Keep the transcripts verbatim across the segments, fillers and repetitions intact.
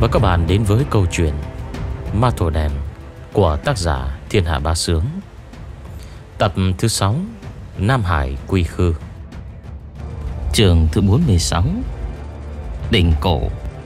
Mời các bạn đến với câu chuyện Ma Thổ Đèn của tác giả Thiên Hạ Bá Sướng, tập thứ sáu, Nam Hải Quy Khư. Chương thứ bốn mươi sáu, Đỉnh Cổ.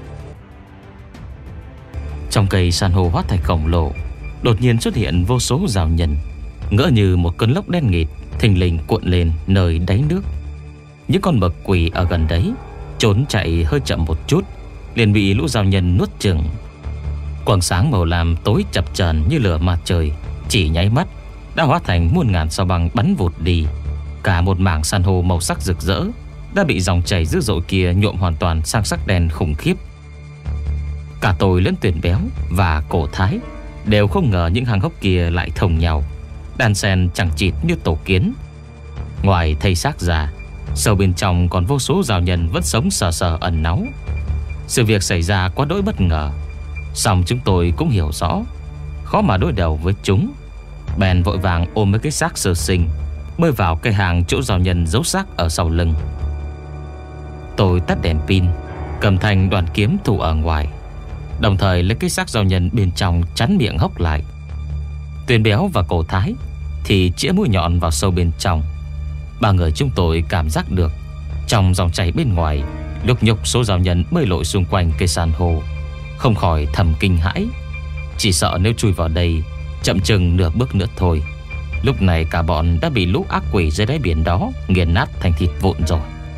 Trong cây san hô hóa thạch khổng lồ đột nhiên xuất hiện vô số rào nhân, ngỡ như một cơn lốc đen nghịt thình lình cuộn lên nơi đáy nước. Những con mực quỷ ở gần đấy trốn chạy hơi chậm một chút liền bị lũ rào nhân nuốt chửng. Quầng sáng màu lam tối chập chờn như lửa mặt trời, chỉ nháy mắt đã hóa thành muôn ngàn sao băng bắn vụt đi. Cả một mảng san hô màu sắc rực rỡ đã bị dòng chảy dữ dội kia nhuộm hoàn toàn sang sắc đen khủng khiếp. Cả tôi lẫn Tuyền Béo và Cổ Thái đều không ngờ những hang hốc kia lại thông nhau, đan xen chẳng chịt như tổ kiến. Ngoài thây xác ra, sâu bên trong còn vô số rào nhân vẫn sống sờ sờ ẩn náu. Sự việc xảy ra quá đỗi bất ngờ, song chúng tôi cũng hiểu rõ khó mà đối đầu với chúng. Bèn vội vàng ôm mấy cái xác sơ sinh bơi vào cây hàng chỗ rào nhân giấu xác ở sau lưng. Tôi tắt đèn pin, cầm thanh đoàn kiếm thủ ở ngoài, đồng thời lấy cái xác rào nhân bên trong chắn miệng hốc lại. Tuyền Béo và Cổ Thái thì chĩa mũi nhọn vào sâu bên trong. Ba người chúng tôi cảm giác được trong dòng chảy bên ngoài lúc nhúc số rào nhân bơi lội xung quanh cây san hô, không khỏi thầm kinh hãi. Chỉ sợ nếu chui vào đây chậm chừng nửa bước nữa thôi, lúc này cả bọn đã bị lũ ác quỷ dưới đáy biển đó nghiền nát thành thịt vụn rồi.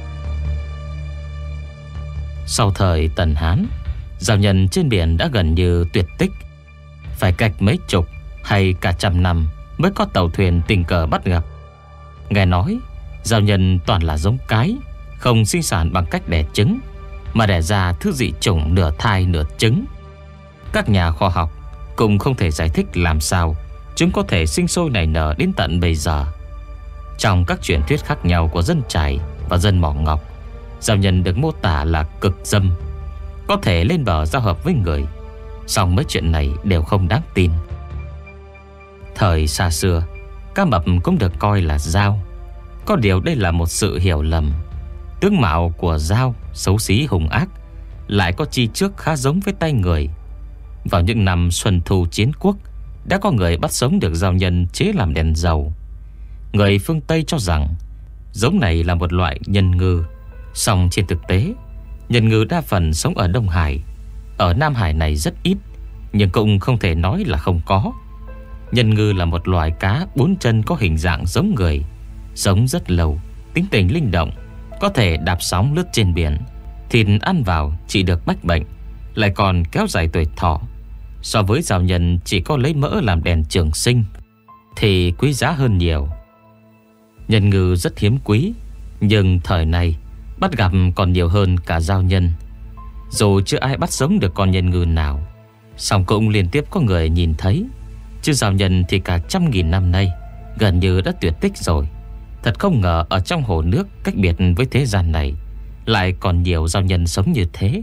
Sau thời Tần Hán, rào nhân trên biển đã gần như tuyệt tích. Phải cách mấy chục hay cả trăm năm mới có tàu thuyền tình cờ bắt gặp. Nghe nói rào nhân toàn là giống cái, không sinh sản bằng cách đẻ trứng, mà đẻ ra thứ dị chủng nửa thai nửa trứng. Các nhà khoa học cũng không thể giải thích làm sao chúng có thể sinh sôi nảy nở đến tận bây giờ. Trong các truyền thuyết khác nhau của dân Chài và dân Mỏ Ngọc, rào nhân được mô tả là cực dâm, có thể lên bờ giao hợp với người. Song mấy chuyện này đều không đáng tin. Thời xa xưa, cá mập cũng được coi là dao. Có điều đây là một sự hiểu lầm. Tướng mạo của dao xấu xí hung ác, lại có chi trước khá giống với tay người. Vào những năm Xuân Thu Chiến Quốc, đã có người bắt sống được dao nhân chế làm đèn dầu. Người phương Tây cho rằng giống này là một loại nhân ngư, song trên thực tế nhân ngư đa phần sống ở Đông Hải. Ở Nam Hải này rất ít, nhưng cũng không thể nói là không có. Nhân ngư là một loài cá bốn chân có hình dạng giống người, sống rất lâu, tính tình linh động, có thể đạp sóng lướt trên biển. Thịt ăn vào chỉ được bách bệnh, lại còn kéo dài tuổi thọ. So với rào nhân chỉ có lấy mỡ làm đèn trường sinh thì quý giá hơn nhiều. Nhân ngư rất hiếm quý, nhưng thời này bắt gặp còn nhiều hơn cả rào nhân. Dù chưa ai bắt sống được con nhân ngư nào, song cũng liên tiếp có người nhìn thấy. Chứ rào nhân thì cả trăm nghìn năm nay gần như đã tuyệt tích rồi. Thật không ngờ ở trong hồ nước cách biệt với thế gian này lại còn nhiều rào nhân sống như thế.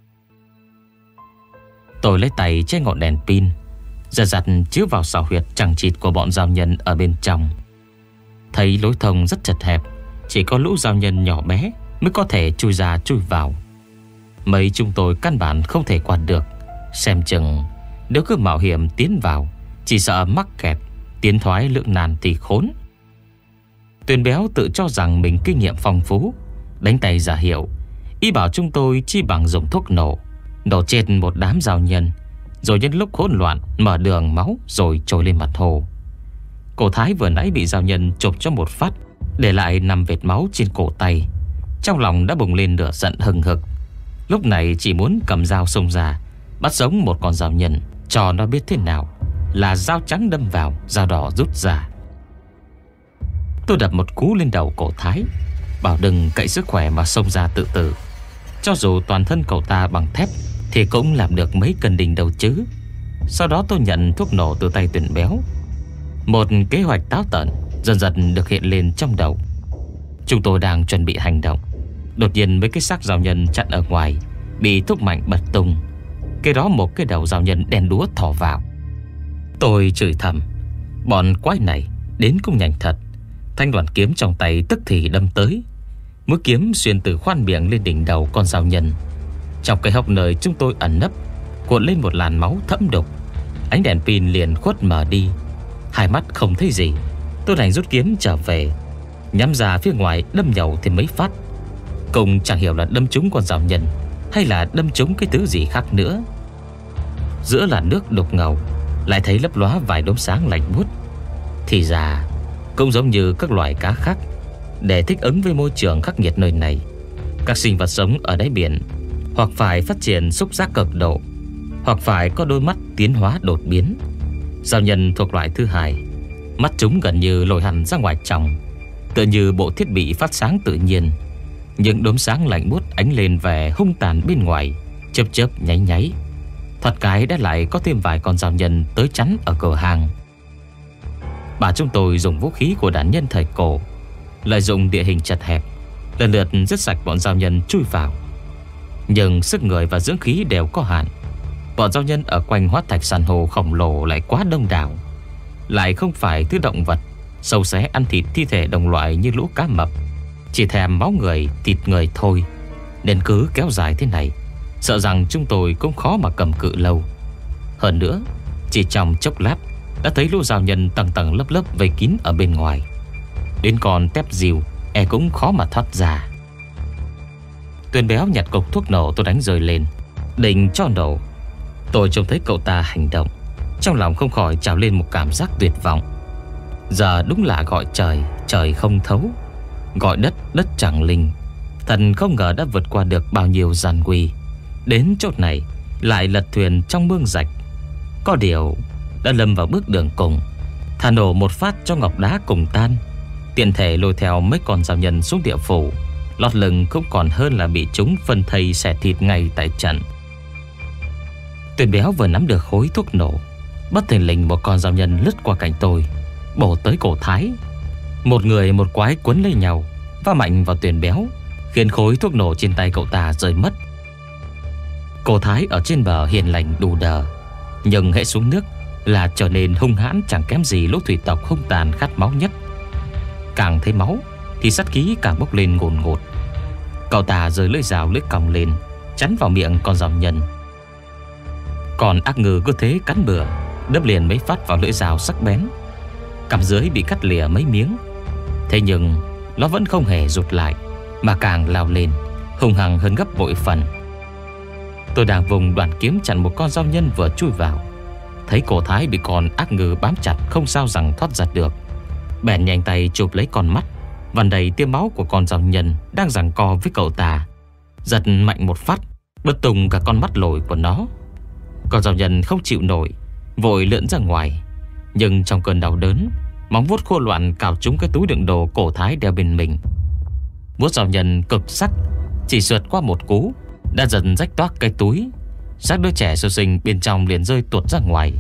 Tôi lấy tay che ngọn đèn pin, giật giật chiếu vào xào huyệt chẳng chịt của bọn rào nhân ở bên trong. Thấy lối thông rất chật hẹp, chỉ có lũ rào nhân nhỏ bé mới có thể chui ra chui vào. Mấy chúng tôi căn bản không thể qua được. Xem chừng nếu cứ mạo hiểm tiến vào, chỉ sợ mắc kẹt, tiến thoái lưỡng nan thì khốn. Tuyền Béo tự cho rằng mình kinh nghiệm phong phú, đánh tay giả hiệu, ý bảo chúng tôi chi bằng dùng thuốc nổ, nổ chết một đám rào nhân, rồi nhân lúc hỗn loạn mở đường máu rồi trôi lên mặt hồ. Cổ Thái vừa nãy bị rào nhân chộp cho một phát, để lại năm vệt máu trên cổ tay, trong lòng đã bùng lên lửa giận hừng hực. Lúc này chỉ muốn cầm dao xông ra bắt sống một con rào nhân, cho nó biết thế nào là dao trắng đâm vào, dao đỏ rút ra. Tôi đập một cú lên đầu Cổ Thái, bảo đừng cậy sức khỏe mà xông ra tự tử. Cho dù toàn thân cậu ta bằng thép thì cũng làm được mấy cân đình đâu chứ. Sau đó tôi nhận thuốc nổ từ tay Tuyền Béo. Một kế hoạch táo tợn dần dần được hiện lên trong đầu. Chúng tôi đang chuẩn bị hành động, đột nhiên mấy cái xác rào nhân chặn ở ngoài bị thúc mạnh bật tung. Cái đó một cái đầu rào nhân đen đúa thò vào. Tôi chửi thầm, bọn quái này đến cũng nhanh thật. Thanh đoàn kiếm trong tay tức thì đâm tới. Mũi kiếm xuyên từ khoan miệng lên đỉnh đầu con rào nhân. Trong cái hốc nơi chúng tôi ẩn nấp cuộn lên một làn máu thẫm đục. Ánh đèn pin liền khuất mờ đi. Hai mắt không thấy gì. Tôi đành rút kiếm trở về, nhắm ra phía ngoài đâm nhầu thêm mấy phát. Cùng chẳng hiểu là đâm trúng con rào nhân hay là đâm trúng cái thứ gì khác nữa. Giữa làn nước đục ngầu lại thấy lấp lóa vài đốm sáng lạnh buốt. Thì ra cũng giống như các loài cá khác, để thích ứng với môi trường khắc nghiệt nơi này, các sinh vật sống ở đáy biển hoặc phải phát triển xúc giác cực độ, hoặc phải có đôi mắt tiến hóa đột biến. Rào nhân thuộc loại thứ hai, mắt chúng gần như lồi hẳn ra ngoài trong, tựa như bộ thiết bị phát sáng tự nhiên. Những đốm sáng lạnh buốt ánh lên vẻ hung tàn bên ngoài, chớp chớp nháy nháy. Thoạt cái đã lại có thêm vài con rào nhân tới chắn ở cửa hàng. Bà chúng tôi dùng vũ khí của đàn nhân thời cổ, lợi dụng địa hình chật hẹp, lần lượt giết sạch bọn rào nhân chui vào. Nhưng sức người và dưỡng khí đều có hạn. Bọn rào nhân ở quanh hóa thạch san hô khổng lồ lại quá đông đảo, lại không phải thứ động vật sâu xé ăn thịt thi thể đồng loại như lũ cá mập, chỉ thèm máu người, thịt người thôi. Nên cứ kéo dài thế này, sợ rằng chúng tôi cũng khó mà cầm cự lâu. Hơn nữa, chỉ trong chốc lát đã thấy lũ rào nhân tầng tầng lớp lớp vây kín ở bên ngoài. Đến con tép diều e cũng khó mà thoát ra. Tuyền béo nhặt cục thuốc nổ tôi đánh rơi lên, định cho nổ. Tôi trông thấy cậu ta hành động, trong lòng không khỏi trào lên một cảm giác tuyệt vọng. Giờ đúng là gọi trời, trời không thấu, gọi đất, đất chẳng linh. Thần không ngờ đã vượt qua được bao nhiêu gian nguy, đến chốt này lại lật thuyền trong mương rạch. Có điều đã lâm vào bước đường cùng, thả nổ một phát cho ngọc đá cùng tan, tiện thể lôi theo mấy con rào nhân xuống địa phủ. Lót lưng cũng còn hơn là bị chúng phân thây xẻ thịt ngay tại trận. Tuyền béo vừa nắm được khối thuốc nổ, bất thình lình một con rào nhân lướt qua cạnh tôi, bổ tới cổ Thái. Một người một quái quấn lấy nhau, va mạnh vào Tuyền béo, khiến khối thuốc nổ trên tay cậu ta rơi mất. Cổ Thái ở trên bờ hiền lành đủ đờ, nhưng hễ xuống nước là trở nên hung hãn chẳng kém gì lũ thủy tộc hung tàn khát máu nhất. Càng thấy máu thì sát khí càng bốc lên ngồn ngột. Cậu ta giơ lưỡi rào lưỡi còng lên, chắn vào miệng con rào nhân. Còn ác ngư cứ thế cắn bừa, đâm liền mấy phát vào lưỡi rào sắc bén. Cằm dưới bị cắt lìa mấy miếng, thế nhưng nó vẫn không hề rụt lại, mà càng lao lên, hung hăng hơn gấp bội phần. Tôi đang vùng đoàn kiếm chặn một con rào nhân vừa chui vào, thấy cổ Thái bị con ác ngư bám chặt không sao rằng thoát ra được, bèn nhanh tay chụp lấy con mắt vằn đầy tia máu của con rào nhân đang giằng co với cậu ta, giật mạnh một phát, bứt tung cả con mắt lồi của nó. Con rào nhân không chịu nổi, vội lượn ra ngoài. Nhưng trong cơn đau đớn, móng vuốt khô loạn cào trúng cái túi đựng đồ cổ Thái đeo bên mình. Vuốt rào nhân cực sắc, chỉ sượt qua một cú đã dần rách toác cái túi. Xác đứa trẻ sơ sinh bên trong liền rơi tuột ra ngoài.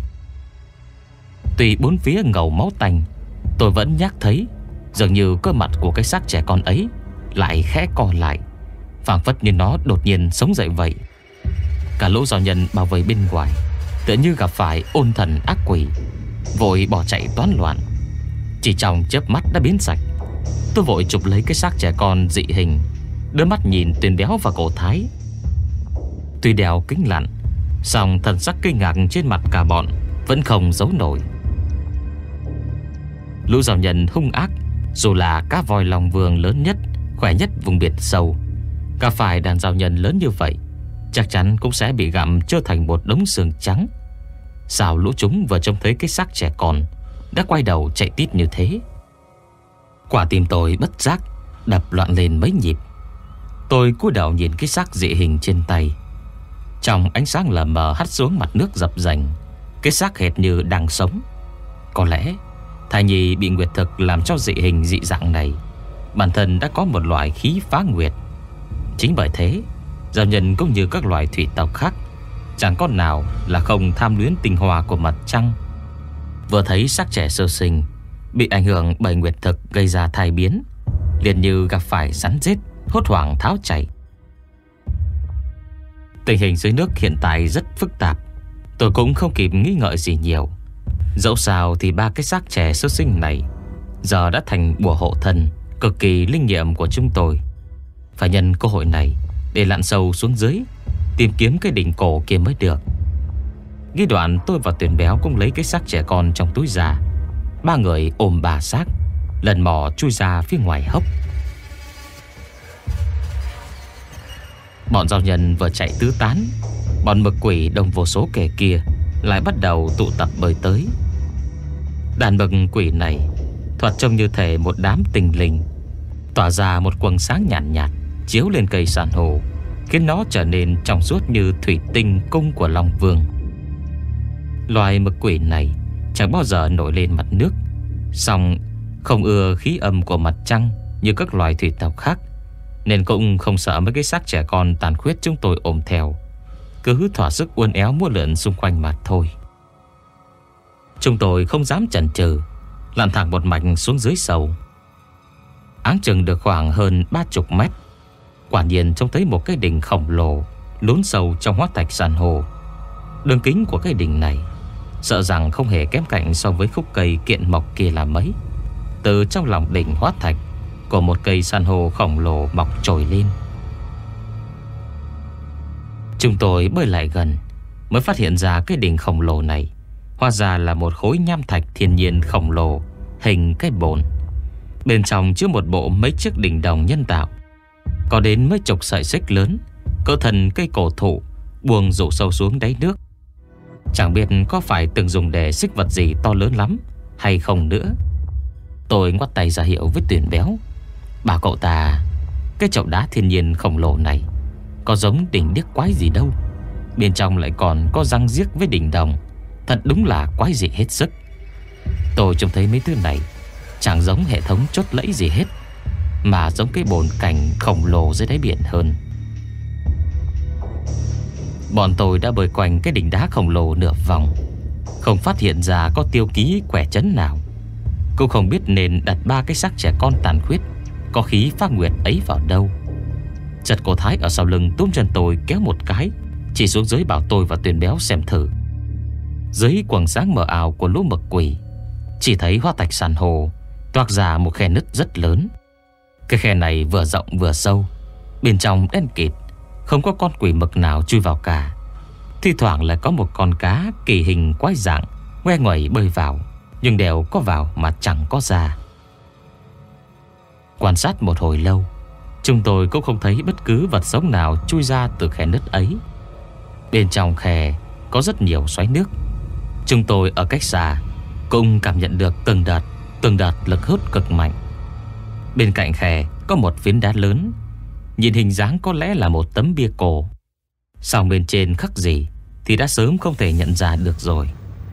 Tuy bốn phía ngầu máu tanh, tôi vẫn nhắc thấy dường như cơ mặt của cái xác trẻ con ấy lại khẽ co lại, phảng phất như nó đột nhiên sống dậy vậy. Cả lũ rào nhân bao vây bên ngoài tựa như gặp phải ôn thần ác quỷ, vội bỏ chạy toán loạn. Chỉ trong chớp mắt đã biến sạch. Tôi vội chụp lấy cái xác trẻ con dị hình, đưa mắt nhìn Tuyền béo và cổ Thái. Tuy đeo kính lặn, song thần sắc kinh ngạc trên mặt cả bọn vẫn không giấu nổi. Lũ rào nhân hung ác, dù là cá voi Long Vương lớn nhất, khỏe nhất vùng biển sâu, gặp phải đàn rào nhân lớn như vậy chắc chắn cũng sẽ bị gặm trở thành một đống xương trắng. Sao lũ chúng vừa trông thấy cái xác trẻ con đã quay đầu chạy tít như thế? Quả tim tôi bất giác đập loạn lên mấy nhịp. Tôi cúi đầu nhìn cái xác dị hình trên tay. Trong ánh sáng lờ mờ hắt xuống mặt nước dập dành, cái xác hệt như đang sống. Có lẽ thai nhi bị nguyệt thực làm cho dị hình dị dạng này bản thân đã có một loại khí phá nguyệt. Chính bởi thế, rào nhân cũng như các loài thủy tộc khác, chẳng con nào là không tham luyến tinh hoa của mặt trăng. Vừa thấy xác trẻ sơ sinh bị ảnh hưởng bởi nguyệt thực gây ra thai biến, liền như gặp phải rắn rết, hốt hoảng tháo chạy. Tình hình dưới nước hiện tại rất phức tạp. Tôi cũng không kịp nghĩ ngợi gì nhiều. Dẫu sao thì ba cái xác trẻ sơ sinh này giờ đã thành bùa hộ thân cực kỳ linh nghiệm của chúng tôi. Phải nhân cơ hội này để lặn sâu xuống dưới, tìm kiếm cái đỉnh cổ kia mới được. Ghi đoạn tôi và Tuyền Béo cũng lấy cái xác trẻ con trong túi ra. Ba người ôm bà xác, lần mò chui ra phía ngoài hốc. Bọn giao nhân vừa chạy tứ tán, bọn mực quỷ đông vô số kẻ kia lại bắt đầu tụ tập bơi tới. Đàn mực quỷ này thoạt trông như thể một đám tinh linh, tỏa ra một quầng sáng nhàn nhạt, nhạt chiếu lên cây san hô, khiến nó trở nên trong suốt như thủy tinh cung của Long Vương. Loài mực quỷ này chẳng bao giờ nổi lên mặt nước, song không ưa khí âm của mặt trăng như các loài thủy tộc khác, nên cũng không sợ mấy cái xác trẻ con tàn khuyết chúng tôi ôm theo, cứ thỏa sức uốn éo múa lượn xung quanh mặt thôi. Chúng tôi không dám chần chừ, lặn thẳng một mạch xuống dưới sâu. Áng chừng được khoảng hơn ba chục mét, quả nhiên trông thấy một cái đỉnh khổng lồ lún sâu trong hóa thạch san hô. Đường kính của cái đỉnh này sợ rằng không hề kém cạnh so với khúc cây kiện mộc kia là mấy. Từ trong lòng đỉnh hóa thạch của một cây san hô khổng lồ mọc trồi lên. Chúng tôi bơi lại gần mới phát hiện ra cái đỉnh khổng lồ này hóa ra là một khối nham thạch thiên nhiên khổng lồ hình cái bồn. Bên trong chứa một bộ mấy chiếc đỉnh đồng nhân tạo, có đến mấy chục sợi xích lớn cỡ thân cây cổ thụ buông rủ sâu xuống đáy nước. Chẳng biết có phải từng dùng để xích vật gì to lớn lắm hay không nữa. Tôi ngoắt tay ra hiệu với Tuyền Béo, bảo cậu ta cái chậu đá thiên nhiên khổng lồ này có giống đỉnh điếc quái gì đâu, bên trong lại còn có răng riếc với đỉnh đồng, thật đúng là quái dị hết sức. Tôi trông thấy mấy thứ này chẳng giống hệ thống chốt lẫy gì hết, mà giống cái bồn cảnh khổng lồ dưới đáy biển hơn. Bọn tôi đã bơi quanh cái đỉnh đá khổng lồ nửa vòng, không phát hiện ra có tiêu ký quẻ chấn nào. Cũng không biết nên đặt ba cái xác trẻ con tàn khuyết có khí phác nguyệt ấy vào đâu. Chợt cô Thái ở sau lưng túm chân tôi kéo một cái, chỉ xuống dưới bảo tôi và Tuyền Béo xem thử. Dưới quầng sáng mờ ảo của lũ mực quỷ, chỉ thấy hóa thạch san hô toạc ra một khe nứt rất lớn. Cái khe này vừa rộng vừa sâu, bên trong đen kịt, không có con quỷ mực nào chui vào cả. Thi thoảng lại có một con cá kỳ hình quái dạng ngoe nguẩy bơi vào, nhưng đều có vào mà chẳng có ra. Quan sát một hồi lâu, chúng tôi cũng không thấy bất cứ vật sống nào chui ra từ khe nứt ấy. Bên trong khe có rất nhiều xoáy nước. Chúng tôi ở cách xa cũng cảm nhận được từng đợt Từng đợt lực hút cực mạnh. Bên cạnh khe có một phiến đá lớn, nhìn hình dáng có lẽ là một tấm bia cổ, song bên trên khắc gì thì đã sớm không thể nhận ra được rồi.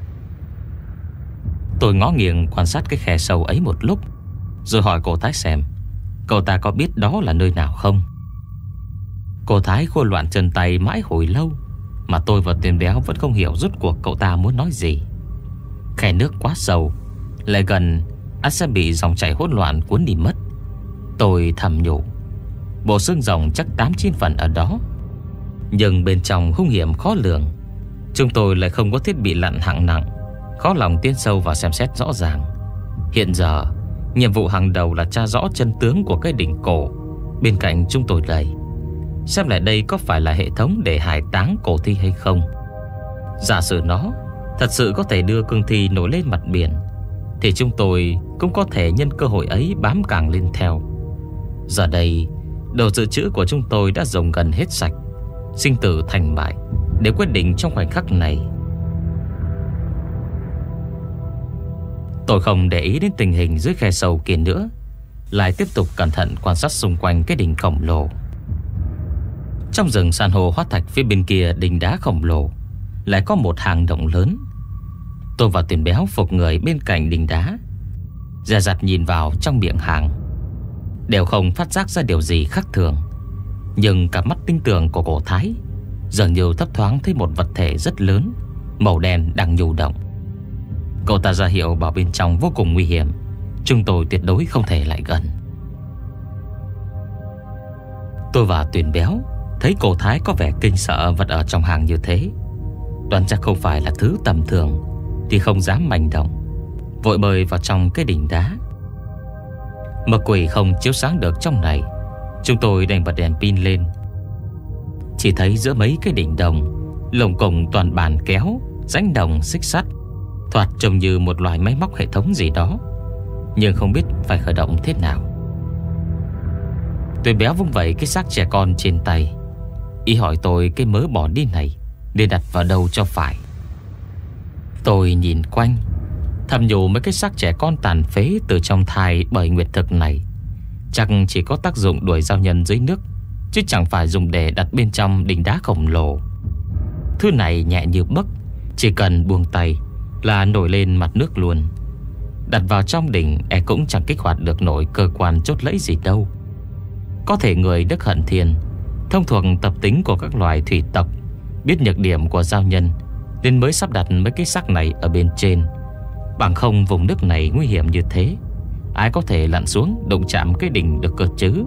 Tôi ngó nghiêng quan sát cái khe sâu ấy một lúc, rồi hỏi cô Thái xem cậu ta có biết đó là nơi nào không. Cô Thái khô loạn chân tay mãi hồi lâu, mà tôi và Tuyền Béo vẫn không hiểu rốt cuộc cậu ta muốn nói gì. Khe nước quá sâu, lại gần ắt sẽ bị dòng chảy hỗn loạn cuốn đi mất. Tôi thầm nhủ, bộ xương rồng chắc tám chín phần ở đó, nhưng bên trong hung hiểm khó lường. Chúng tôi lại không có thiết bị lặn hạng nặng, khó lòng tiến sâu vào xem xét rõ ràng. Hiện giờ nhiệm vụ hàng đầu là tra rõ chân tướng của cái đỉnh cổ bên cạnh chúng tôi đây, xem lại đây có phải là hệ thống để hải táng cổ thi hay không. Giả sử nó thật sự có thể đưa cương thi nổi lên mặt biển, thì chúng tôi cũng có thể nhân cơ hội ấy bám càng lên theo. Giờ đây đồ dự trữ của chúng tôi đã dùng gần hết sạch, sinh tử thành bại để quyết định trong khoảnh khắc này. Tôi không để ý đến tình hình dưới khe sâu kia nữa, lại tiếp tục cẩn thận quan sát xung quanh cái đỉnh khổng lồ. Trong rừng san hô hóa thạch phía bên kia đỉnh đá khổng lồ lại có một hang động lớn. Tôi và Tuyền Béo phục người bên cạnh đỉnh đá, dè dặt nhìn vào trong miệng hang, đều không phát giác ra điều gì khác thường. Nhưng cặp mắt tinh tường của cô Thái dường như thấp thoáng thấy một vật thể rất lớn, màu đen đang nhu động. Cậu ta ra hiệu bảo bên trong vô cùng nguy hiểm, chúng tôi tuyệt đối không thể lại gần. Tôi và Tuyền Béo thấy cô Thái có vẻ kinh sợ vật ở trong hang như thế, đoán chắc không phải là thứ tầm thường, thì không dám manh động, vội bơi vào trong cái đỉnh đá. Mực quỷ không chiếu sáng được trong này, chúng tôi đành bật đèn pin lên. Chỉ thấy giữa mấy cái đỉnh đồng lồng cồng toàn bàn kéo rãnh đồng xích sắt, thoạt trông như một loại máy móc hệ thống gì đó, nhưng không biết phải khởi động thế nào. Tuyền Béo vung vẩy cái xác trẻ con trên tay, ý hỏi tôi cái mớ bỏ đi này nên đặt vào đâu cho phải. Tôi nhìn quanh, thầm nhủ mấy cái xác trẻ con tàn phế từ trong thai bởi nguyệt thực này chắc chỉ có tác dụng đuổi giao nhân dưới nước, chứ chẳng phải dùng để đặt bên trong đỉnh đá khổng lồ. Thứ này nhẹ như bấc, chỉ cần buông tay là nổi lên mặt nước luôn. Đặt vào trong đỉnh e cũng chẳng kích hoạt được nổi cơ quan chốt lẫy gì đâu. Có thể người Đức Hận Thiên thông thuộc tập tính của các loài thủy tộc, biết nhược điểm của giao nhân nên mới sắp đặt mấy cái xác này ở bên trên. Bằng không vùng nước này nguy hiểm như thế, ai có thể lặn xuống đụng chạm cái đỉnh được cơ chứ.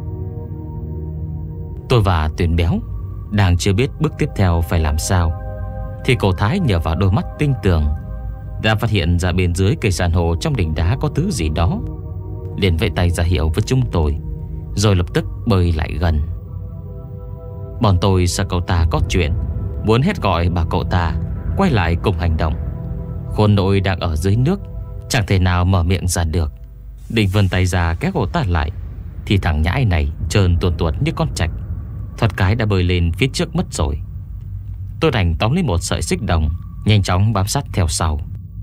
Tôi và Tuyền Béo đang chưa biết bước tiếp theo phải làm sao, thì cô Thái nhờ vào đôi mắt tinh tường đã phát hiện ra bên dưới cây san hô trong đỉnh đá có thứ gì đó, liền vẫy tay ra hiệu với chúng tôi, rồi lập tức bơi lại gần. Bọn tôi sợ cậu ta có chuyện, muốn hét gọi bà cậu ta quay lại cùng hành động. Khôn nội đang ở dưới nước, chẳng thể nào mở miệng ra được. Định vươn tay ra kéo cậu ta lại, thì thằng nhãi này trơn tuồn tuột như con trạch, thoát cái đã bơi lên phía trước mất rồi. Tôi đành tóm lấy một sợi xích đồng, nhanh chóng bám sát theo sau.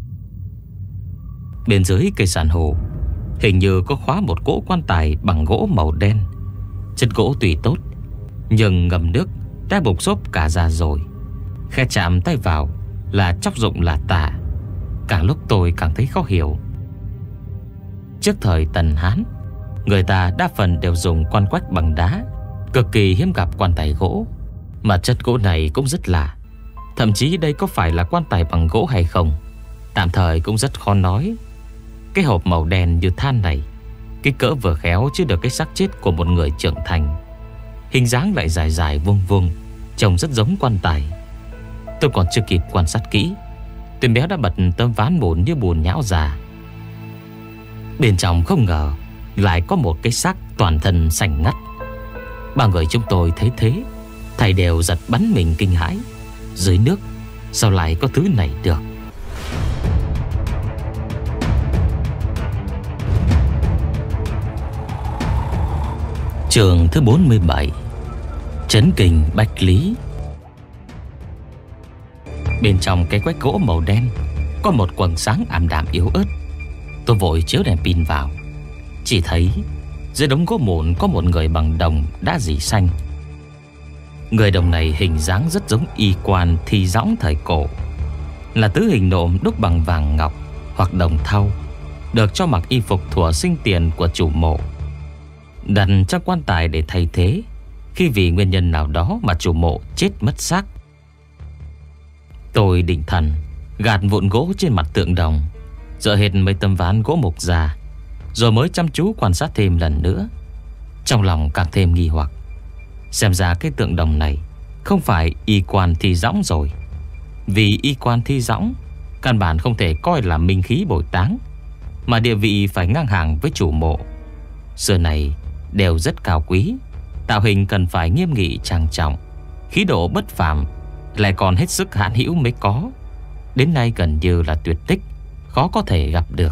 Bên dưới cây san hô hình như có khóa một cỗ quan tài bằng gỗ màu đen. Chất gỗ tùy tốt, nhưng ngầm nước đã bục xốp cả ra rồi. Khe chạm tay vào là chóc rụng là tả. Càng lúc tôi càng thấy khó hiểu. Trước thời Tần Hán, người ta đa phần đều dùng quan quách bằng đá, cực kỳ hiếm gặp quan tài gỗ. Mà chất gỗ này cũng rất lạ. Thậm chí đây có phải là quan tài bằng gỗ hay không, tạm thời cũng rất khó nói. Cái hộp màu đen như than này, cái cỡ vừa khéo chứa được cái xác chết của một người trưởng thành, hình dáng lại dài dài vuông vuông, trông rất giống quan tài. Tôi còn chưa kịp quan sát kỹ, Tuyền Béo đã bật tấm ván bùn như bùn nhão ra. Bên trong không ngờ lại có một cái xác toàn thân xanh ngắt. Ba người chúng tôi thấy thế, thầy đều giật bắn mình kinh hãi. Dưới nước sao lại có thứ này được? Chương thứ bốn mươi bảy, Trấn Kình Bách Lý. Bên trong cái quách gỗ màu đen có một quầng sáng ảm đạm yếu ớt. Tôi vội chiếu đèn pin vào, chỉ thấy dưới đống gỗ mụn có một người bằng đồng đã rỉ xanh. Người đồng này hình dáng rất giống y quan Thi Dõng thời cổ, là tứ hình nộm đúc bằng vàng ngọc hoặc đồng thau, được cho mặc y phục thuở sinh tiền của chủ mộ, đặt trong quan tài để thay thế khi vì nguyên nhân nào đó mà chủ mộ chết mất xác. Tôi định thần gạt vụn gỗ trên mặt tượng đồng, dỡ hết mấy tấm ván gỗ mục ra, rồi mới chăm chú quan sát thêm lần nữa. Trong lòng càng thêm nghi hoặc, xem ra cái tượng đồng này không phải y quan Thi Dõng rồi. Vì y quan Thi Dõng căn bản không thể coi là minh khí bồi táng, mà địa vị phải ngang hàng với chủ mộ. Xưa này đều rất cao quý, tạo hình cần phải nghiêm nghị trang trọng, khí độ bất phàm, lại còn hết sức hạn hữu mới có. Đến nay gần như là tuyệt tích, khó có thể gặp được.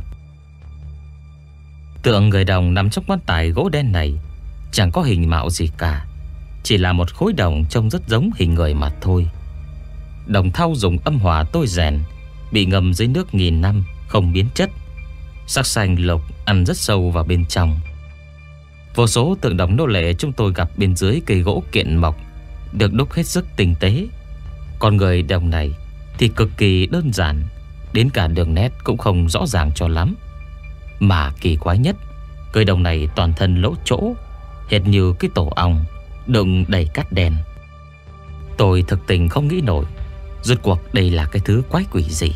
Tượng người đồng nằm trong quan tài gỗ đen này chẳng có hình mạo gì cả, chỉ là một khối đồng trông rất giống hình người mà thôi. Đồng thau dùng âm hỏa tôi rèn, bị ngâm dưới nước nghìn năm không biến chất, sắc xanh lục ăn rất sâu vào bên trong. Vô số tượng đồng nô lệ chúng tôi gặp bên dưới cây gỗ kiện mộc được đúc hết sức tinh tế. Còn người đồng này thì cực kỳ đơn giản, đến cả đường nét cũng không rõ ràng cho lắm. Mà kỳ quái nhất, người đồng này toàn thân lỗ chỗ, hệt như cái tổ ong đựng đầy cát đen. Tôi thực tình không nghĩ nổi rốt cuộc đây là cái thứ quái quỷ gì.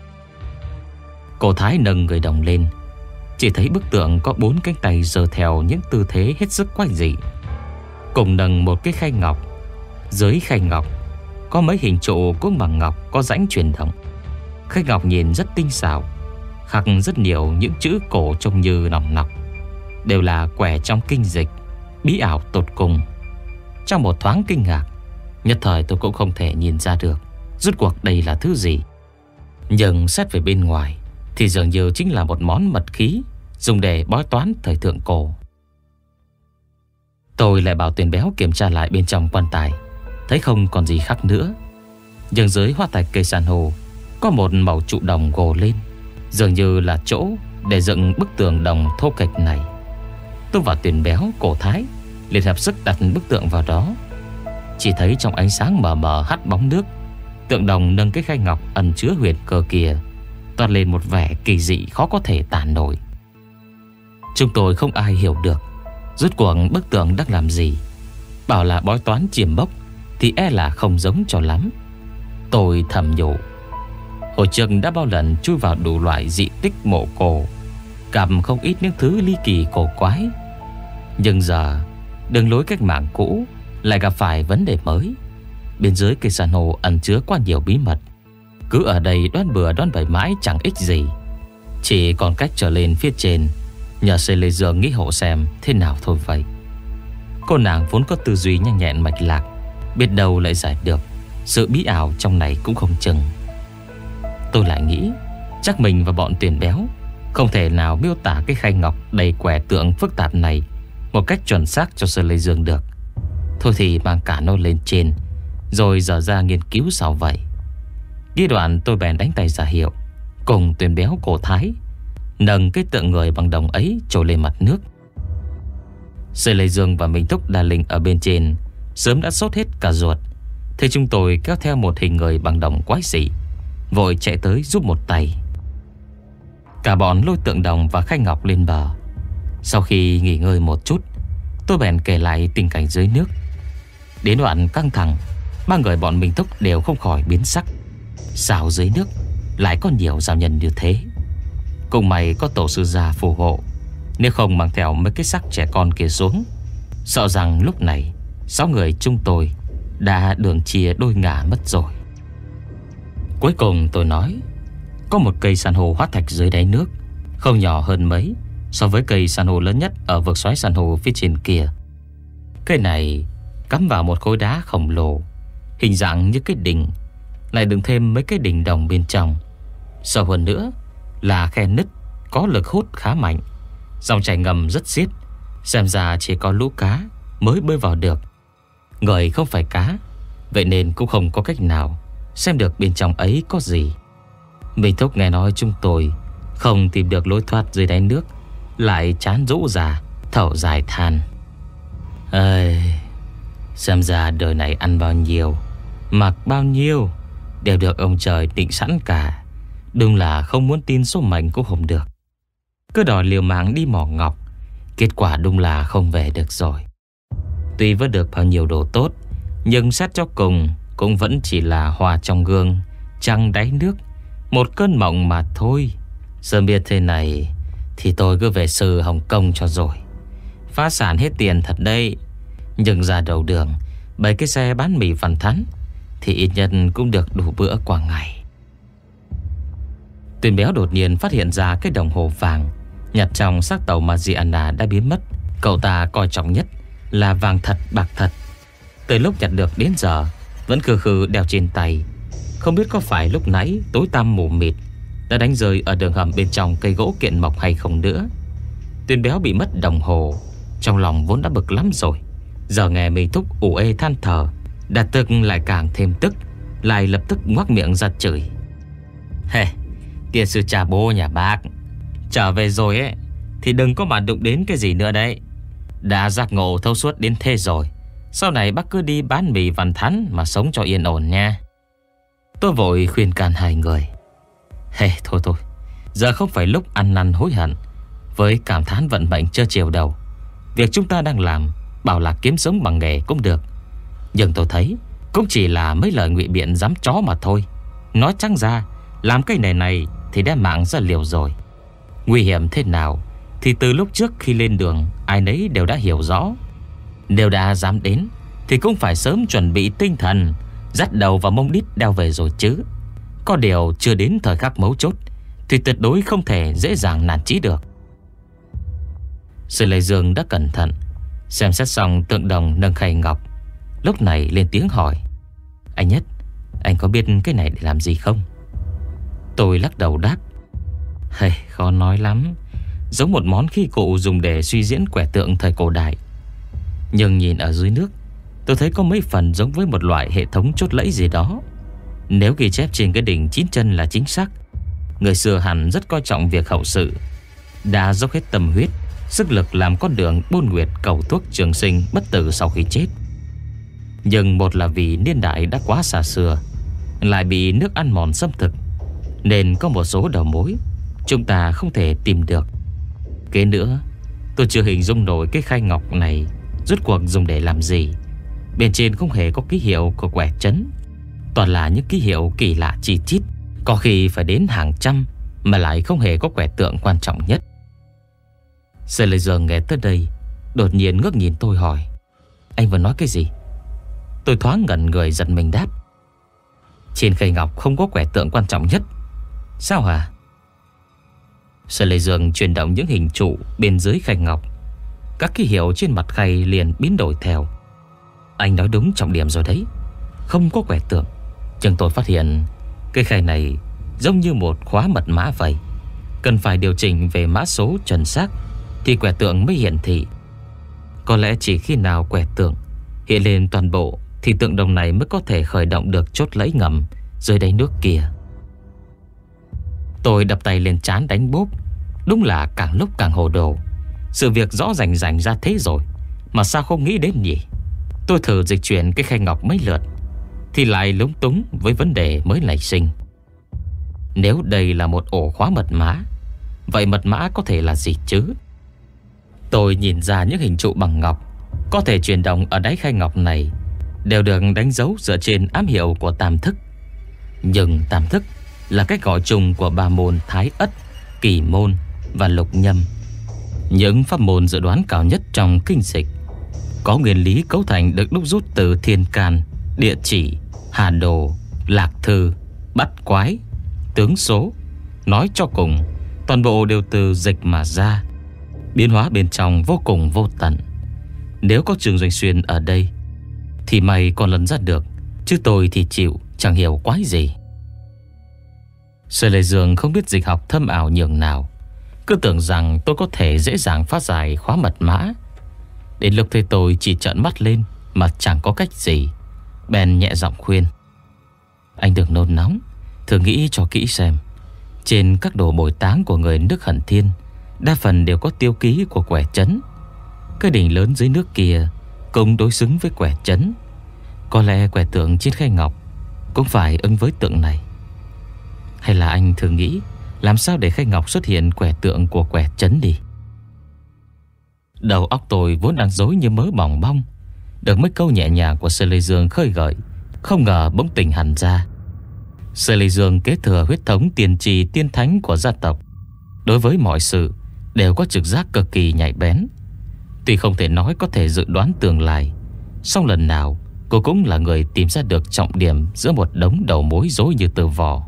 Cô Thái nâng người đồng lên, chỉ thấy bức tượng có bốn cánh tay giơ theo những tư thế hết sức quái dị, cùng nâng một cái khay ngọc. Dưới khay ngọc có mấy hình trụ cũng bằng ngọc có rãnh chuyển động. Khay ngọc nhìn rất tinh xảo, khắc rất nhiều những chữ cổ trông như nòng nọc, đều là quẻ trong kinh dịch, bí ảo tột cùng. Trong một thoáng kinh ngạc, nhất thời tôi cũng không thể nhìn ra được rốt cuộc đây là thứ gì. Nhưng xét về bên ngoài thì dường như chính là một món mật khí dùng để bói toán thời thượng cổ. Tôi lại bảo Tuyền Béo kiểm tra lại bên trong quan tài, thấy không còn gì khác nữa. Nhưng dưới hoa thạch cây san hô có một mẩu trụ đồng gồ lên, dường như là chỗ để dựng bức tường đồng thô kệch này. Tôi và Tuyền Béo, Cổ Thái liền hợp sức đặt bức tượng vào đó. Chỉ thấy trong ánh sáng mờ mờ hắt bóng nước, tượng đồng nâng cái khay ngọc ẩn chứa huyền cơ kia toát lên một vẻ kỳ dị khó có thể tả nổi. Chúng tôi không ai hiểu được rốt cuộc bức tượng đang làm gì. Bảo là bói toán chiêm bốc thì e là không giống cho lắm. Tôi thầm nhủ, hồi trước đã bao lần chui vào đủ loại dị tích mộ cổ, gặp không ít những thứ ly kỳ cổ quái. Nhưng giờ đường lối cách mạng cũ lại gặp phải vấn đề mới. Bên dưới cây san hô ẩn chứa quá nhiều bí mật, cứ ở đây đoán bừa đoán bậy mãi chẳng ích gì. Chỉ còn cách trở lên phía trên, nhờ Sê Lê Dương nghĩ hộ xem thế nào thôi vậy. Cô nàng vốn có tư duy nhanh nhẹn mạch lạc, biết đâu lại giải được sự bí ảo trong này cũng không chừng. Tôi lại nghĩ chắc mình và bọn Tuyền Béo không thể nào miêu tả cái khay ngọc đầy quẻ tượng phức tạp này một cách chuẩn xác cho Sê Lê Dương được. Thôi thì mang cả nó lên trên, rồi dở ra nghiên cứu sao vậy. Đi đoạn tôi bèn đánh tay ra hiệu, cùng Tuyền Béo, Cổ Thái nâng cái tượng người bằng đồng ấy trồi lên mặt nước. Sê Lê Dương và Minh Thúc Đa Linh ở bên trên sớm đã sốt hết cả ruột. Thế chúng tôi kéo theo một hình người bằng đồng quái dị, vội chạy tới giúp một tay. Cả bọn lôi tượng đồng và khay ngọc lên bờ. Sau khi nghỉ ngơi một chút, tôi bèn kể lại tình cảnh dưới nước. Đến đoạn căng thẳng, ba người bọn Minh Thúc đều không khỏi biến sắc. Sao dưới nước lại có nhiều giao nhân như thế? Cùng mày có tổ sư già phù hộ, nếu không mang theo mấy cái xác trẻ con kia xuống, sợ rằng lúc này sáu người chúng tôi đã đường chia đôi ngả mất rồi. Cuối cùng tôi nói, có một cây san hô hóa thạch dưới đáy nước, không nhỏ hơn mấy so với cây san hô lớn nhất ở vực xoáy san hô phía trên kia. Cây này cắm vào một khối đá khổng lồ, hình dạng như cái đỉnh, lại đựng thêm mấy cái đỉnh đồng bên trong. Sâu hơn nữa là khe nứt có lực hút khá mạnh, dòng chảy ngầm rất xiết, xem ra chỉ có lũ cá mới bơi vào được. Người không phải cá, vậy nên cũng không có cách nào xem được bên trong ấy có gì. Minh Thúc nghe nói chúng tôi không tìm được lối thoát dưới đáy nước, lại chán rũ già, thở dài than. Ơi, xem ra đời này ăn bao nhiêu, mặc bao nhiêu đều được ông trời định sẵn cả. Đúng là không muốn tin số mệnh cũng không được. Cứ đòi liều mạng đi mỏ ngọc, kết quả đúng là không về được rồi. Tuy vẫn được bao nhiêu đồ tốt, nhưng xét cho cùng cũng vẫn chỉ là hoa trong gương, trăng đáy nước, một cơn mộng mà thôi. Giờ biết thế này thì tôi cứ về sư Hồng Kông cho rồi. Phá sản hết tiền thật đây. Nhưng ra đầu đường bảy cái xe bán mì Văn Thắn thì ít nhất cũng được đủ bữa qua ngày. Tuyền Béo đột nhiên phát hiện ra cái đồng hồ vàng nhặt trong xác tàu Mariana đã biến mất. Cậu ta coi trọng nhất là vàng thật bạc thật. Từ lúc nhặt được đến giờ vẫn khư khư đeo trên tay. Không biết có phải lúc nãy tối tăm mù mịt đã đánh rơi ở đường hầm bên trong cây gỗ kiện mộc hay không nữa. Tuyền Béo bị mất đồng hồ, trong lòng vốn đã bực lắm rồi, giờ nghe Minh Thúc ủ ê than thở, đạt tức lại càng thêm tức, lại lập tức ngoác miệng ra chửi. Hề, tiền sư trà bố nhà bác trở về rồi ấy thì đừng có mà đụng đến cái gì nữa đấy. Đã giác ngộ thấu suốt đến thế rồi, sau này bác cứ đi bán mì Văn Thắn mà sống cho yên ổn nha. Tôi vội khuyên can hai người. Hề, hey, thôi thôi, giờ không phải lúc ăn năn hối hận với cảm thán vận mệnh trơ chiều đầu. Việc chúng ta đang làm bảo là kiếm sống bằng nghề cũng được, nhưng tôi thấy cũng chỉ là mấy lời ngụy biện dám chó mà thôi. Nói trắng ra, làm cái này này thì đem mạng ra liều rồi. Nguy hiểm thế nào thì từ lúc trước khi lên đường ai nấy đều đã hiểu rõ. Nếu đã dám đến thì cũng phải sớm chuẩn bị tinh thần, dắt đầu vào mông đít đeo về rồi chứ. Có điều chưa đến thời khắc mấu chốt thì tuyệt đối không thể dễ dàng nản chí được. Sư Lê Dương đã cẩn thận xem xét xong tượng đồng nâng khay ngọc, lúc này lên tiếng hỏi. Anh Nhất, Anh có biết cái này để làm gì không? Tôi lắc đầu đáp: Hey, khó nói lắm. Giống một món khí cụ dùng để suy diễn quẻ tượng thời cổ đại. Nhưng nhìn ở dưới nước, tôi thấy có mấy phần giống với một loại hệ thống chốt lẫy gì đó. Nếu ghi chép trên cái đỉnh chín chân là chính xác, người xưa hẳn rất coi trọng việc hậu sự, đã dốc hết tâm huyết, sức lực làm con đường buôn nguyệt cầu thuốc trường sinh bất tử sau khi chết. Nhưng một là vì niên đại đã quá xa xưa, lại bị nước ăn mòn xâm thực, nên có một số đầu mối chúng ta không thể tìm được. Kế nữa, tôi chưa hình dung nổi cái khay ngọc này rốt cuộc dùng để làm gì. Bên trên không hề có ký hiệu của quẻ trấn, toàn là những ký hiệu kỳ lạ chi chít, có khi phải đến hàng trăm, mà lại không hề có quẻ tượng quan trọng nhất. Sê Lê Dương nghe tới đây, đột nhiên ngước nhìn tôi hỏi: Anh vừa nói cái gì? Tôi thoáng ngẩn người giật mình đáp: Trên khay ngọc không có quẻ tượng quan trọng nhất. Sao hả? Sê Lê Dương chuyển động những hình trụ bên dưới khay ngọc, các ký hiệu trên mặt khay liền biến đổi theo. Anh nói đúng trọng điểm rồi đấy, không có quẻ tượng. Nhưng tôi phát hiện cái khay này giống như một khóa mật mã vậy, cần phải điều chỉnh về mã số chuẩn xác thì quẻ tượng mới hiển thị. Có lẽ chỉ khi nào quẻ tượng hiện lên toàn bộ thì tượng đồng này mới có thể khởi động được chốt lẫy ngầm dưới đáy nước kia. Tôi đập tay lên trán đánh bốp. Đúng là càng lúc càng hồ đồ. Sự việc rõ rành rành ra thế rồi mà sao không nghĩ đến nhỉ? Tôi thử dịch chuyển cái khay ngọc mấy lượt thì lại lúng túng với vấn đề mới nảy sinh. Nếu đây là một ổ khóa mật mã, vậy mật mã có thể là gì chứ? Tôi nhìn ra những hình trụ bằng ngọc có thể chuyển động ở đáy khay ngọc này đều được đánh dấu dựa trên ám hiệu của tam thức. Nhưng tam thức là cách gọi chung của ba môn Thái Ất, Kỳ môn và Lục Nhâm, những pháp môn dự đoán cao nhất trong kinh dịch. Có nguyên lý cấu thành được đúc rút từ thiên can, địa chỉ, hà đồ, lạc thư, bắt quái, tướng số. Nói cho cùng, toàn bộ đều từ dịch mà ra, biến hóa bên trong vô cùng vô tận. Nếu có Trường Doanh Xuyên ở đây thì mày còn lần ra được, chứ tôi thì chịu chẳng hiểu quái gì. Sơ Lê Dương không biết dịch học thâm ảo nhường nào, cứ tưởng rằng tôi có thể dễ dàng phá giải khóa mật mã. Đến lúc thấy tôi chỉ trợn mắt lên mà chẳng có cách gì, bèn nhẹ giọng khuyên: Anh đừng nôn nóng, thử nghĩ cho kỹ xem. Trên các đồ bồi táng của người nước Hận Thiên, đa phần đều có tiêu ký của quẻ trấn. Cái đỉnh lớn dưới nước kia cũng đối xứng với quẻ trấn. Có lẽ quẻ tượng trên khay ngọc cũng phải ứng với tượng này. Hay là anh thử nghĩ làm sao để khay ngọc xuất hiện quẻ tượng của quẻ trấn đi. Đầu óc tôi vốn đang rối như mớ bòng bong, được mấy câu nhẹ nhàng của Sơ Lê Dương khơi gợi, không ngờ bỗng tỉnh hẳn ra. Sơ Lê Dương kế thừa huyết thống tiên tri tiên thánh của gia tộc, đối với mọi sự đều có trực giác cực kỳ nhạy bén. Tuy không thể nói có thể dự đoán tương lai, song lần nào cô cũng là người tìm ra được trọng điểm giữa một đống đầu mối rối như tơ vò.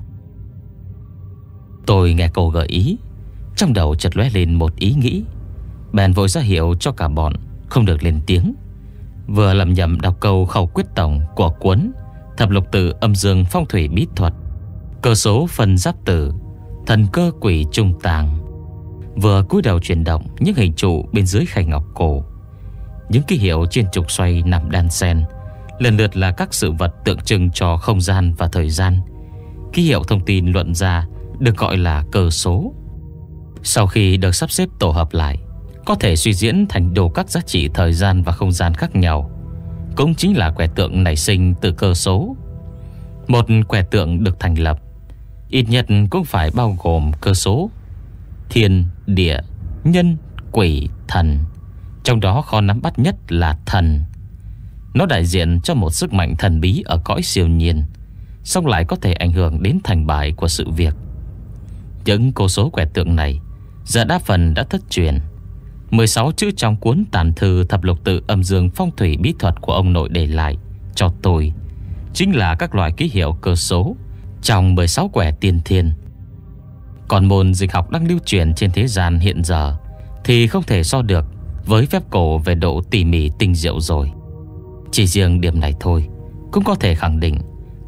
Tôi nghe cô gợi ý, trong đầu chợt lóe lên một ý nghĩ, bèn vội ra hiệu cho cả bọn không được lên tiếng, vừa lẩm nhẩm đọc câu khẩu quyết tổng của cuốn Thập Lục Tự Âm Dương Phong Thủy Bí Thuật, cơ số phân giáp tử, thần cơ quỷ trung tàng, vừa cúi đầu chuyển động những hình trụ bên dưới khay ngọc cổ. Những ký hiệu trên trục xoay nằm đan xen, lần lượt là các sự vật tượng trưng cho không gian và thời gian. Ký hiệu thông tin luận ra được gọi là cơ số. Sau khi được sắp xếp tổ hợp lại, có thể suy diễn thành đủ các giá trị thời gian và không gian khác nhau, cũng chính là quẻ tượng nảy sinh từ cơ số. Một quẻ tượng được thành lập ít nhất cũng phải bao gồm cơ số thiên, địa, nhân, quỷ, thần. Trong đó khó nắm bắt nhất là thần. Nó đại diện cho một sức mạnh thần bí ở cõi siêu nhiên, song lại có thể ảnh hưởng đến thành bại của sự việc. Những cô số quẻ tượng này giờ đa phần đã thất truyền. mười sáu chữ trong cuốn tản thư Thập Lục Tự Âm Dương Phong Thủy Bí Thuật của ông nội để lại cho tôi chính là các loại ký hiệu cơ số trong mười sáu quẻ tiên thiên. Còn môn dịch học đang lưu truyền trên thế gian hiện giờ thì không thể so được với phép cổ về độ tỉ mỉ tinh diệu rồi. Chỉ riêng điểm này thôi cũng có thể khẳng định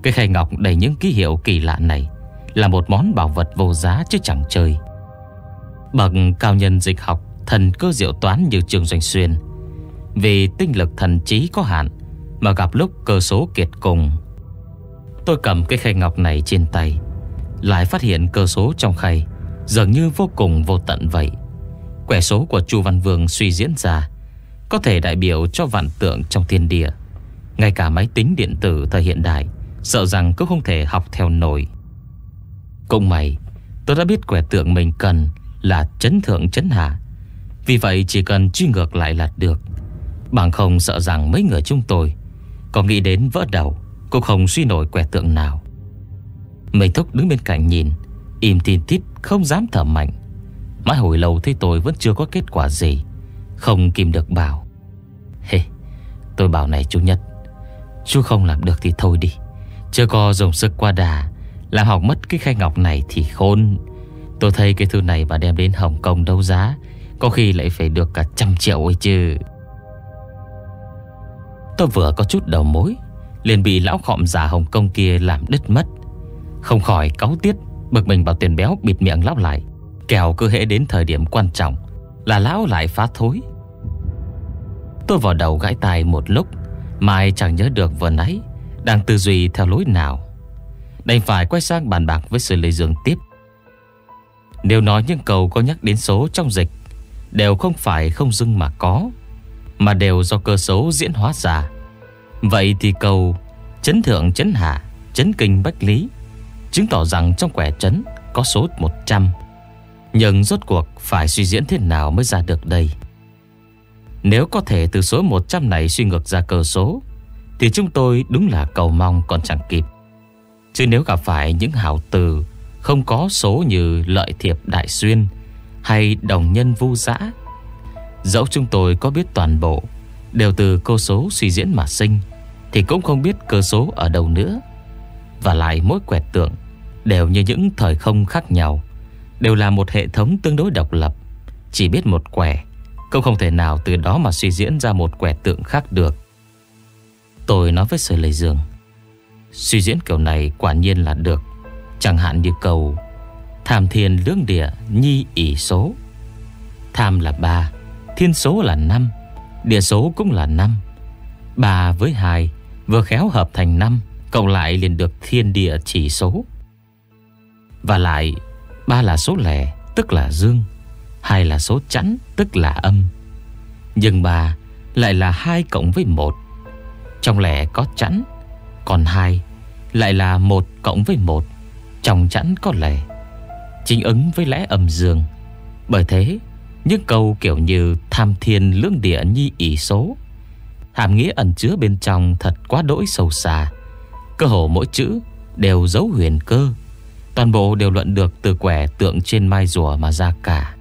Cái khay ngọc đầy những ký hiệu kỳ lạ này là một món bảo vật vô giá chứ chẳng chơi. Bậc cao nhân dịch học, thần cơ diệu toán như Trương Doanh Xuyên, vì tinh lực thần trí có hạn mà gặp lúc cơ số kiệt cùng. Tôi cầm cái khay ngọc này trên tay, lại phát hiện cơ số trong khay dường như vô cùng vô tận vậy. Quẻ số của Chu Văn Vương suy diễn ra có thể đại biểu cho vạn tượng trong thiên địa. Ngay cả máy tính điện tử thời hiện đại sợ rằng cũng không thể học theo nổi. Cũng may tôi đã biết quẻ tượng mình cần là chấn thượng chấn hạ, vì vậy chỉ cần truy ngược lại là được. Bằng không sợ rằng mấy người chúng tôi có nghĩ đến vỡ đầu cũng không suy nổi quẻ tượng nào. Mình Thúc đứng bên cạnh nhìn, im tin tít không dám thở mạnh. Mãi hồi lâu thấy tôi vẫn chưa có kết quả gì, không kìm được bảo: Hê, hey, tôi bảo này chú Nhất, chú không làm được thì thôi đi, chưa có dùng sức qua đà làm hỏng mất cái khay ngọc này thì khôn. Tôi thấy cái thứ này mà đem đến Hồng Kông đấu giá có khi lại phải được cả trăm triệu ấy chứ. Tôi vừa có chút đầu mối liền bị lão khọm già Hồng Kông kia làm đứt mất. Không khỏi cáu tiết, bực mình bảo Tuyền Béo bịt miệng lão lại, kẻo cứ hễ đến thời điểm quan trọng là lão lại phá thối. Tôi vào đầu gãi tai một lúc, mai chẳng nhớ được vừa nãy đang tư duy theo lối nào, đành phải quay sang bàn bạc với Sư Lê Dương tiếp. Nếu nói những câu có nhắc đến số trong dịch đều không phải không dưng mà có, mà đều do cơ số diễn hóa ra, vậy thì câu chấn thượng chấn hạ, chấn kinh bách lý chứng tỏ rằng trong quẻ chấn có số một trăm. Nhưng rốt cuộc phải suy diễn thế nào mới ra được đây? Nếu có thể từ số một trăm này suy ngược ra cơ số thì chúng tôi đúng là cầu mong còn chẳng kịp. Chứ nếu gặp phải những hảo từ không có số như lợi thiệp đại xuyên hay đồng nhân vu dã, dẫu chúng tôi có biết toàn bộ đều từ cơ số suy diễn mà sinh, thì cũng không biết cơ số ở đâu nữa. Và lại mỗi quẻ tượng đều như những thời không khác nhau, đều là một hệ thống tương đối độc lập. Chỉ biết một quẻ cũng không thể nào từ đó mà suy diễn ra một quẻ tượng khác được. Tôi nói với Sở Lê Dương, suy diễn kiểu này quả nhiên là được. Chẳng hạn như câu tham thiên lưỡng địa nhi ỷ số. Tham là ba, thiên số là năm, địa số cũng là năm. Ba với hai vừa khéo hợp thành năm, cộng lại liền được thiên địa chỉ số. Và lại ba là số lẻ, tức là dương. Hai là số chẵn, tức là âm. Nhưng ba lại là hai cộng với một. Trong lẻ có chẵn, còn hai lại là một cộng với một. Trong chẵn có lẻ, chính ứng với lẽ âm dương. Bởi thế những câu kiểu như tham thiên lưỡng địa nhi ỷ số, hàm nghĩa ẩn chứa bên trong thật quá đỗi sâu xa. Cơ hồ mỗi chữ đều giấu huyền cơ, toàn bộ đều luận được từ quẻ tượng trên mai rùa mà ra cả.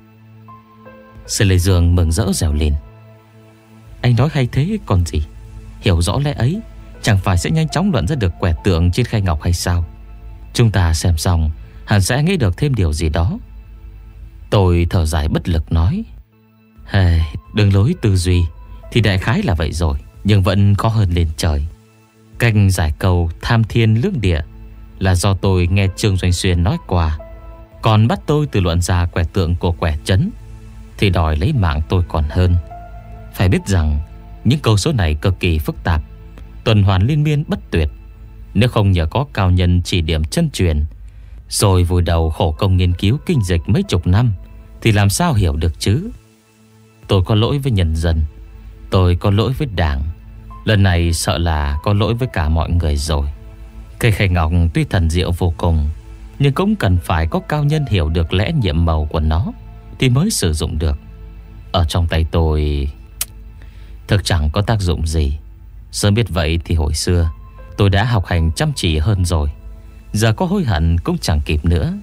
Sư Lê Dương mừng rỡ rèo lên: Anh nói hay thế còn gì. Hiểu rõ lẽ ấy chẳng phải sẽ nhanh chóng luận ra được quẻ tượng trên khay ngọc hay sao? Chúng ta xem xong hẳn sẽ nghĩ được thêm điều gì đó. Tôi thở dài bất lực nói: hey, đường lối tư duy thì đại khái là vậy rồi, nhưng vẫn khó hơn lên trời. Cách giải câu tham thiên lưỡng địa là do tôi nghe Trương Doanh Xuyên nói qua. Còn bắt tôi từ luận ra quẻ tượng của quẻ chấn thì đòi lấy mạng tôi còn hơn. Phải biết rằng những câu số này cực kỳ phức tạp, tuần hoàn liên miên bất tuyệt. Nếu không nhờ có cao nhân chỉ điểm chân truyền, rồi vùi đầu khổ công nghiên cứu kinh dịch mấy chục năm, thì làm sao hiểu được chứ? Tôi có lỗi với nhân dân, tôi có lỗi với đảng, lần này sợ là có lỗi với cả mọi người rồi. Cây khay ngọc tuy thần diệu vô cùng, nhưng cũng cần phải có cao nhân hiểu được lẽ nhiệm màu của nó thì mới sử dụng được. Ở trong tay tôi thực chẳng có tác dụng gì. Sớm biết vậy thì hồi xưa tôi đã học hành chăm chỉ hơn rồi, giờ có hối hận cũng chẳng kịp nữa.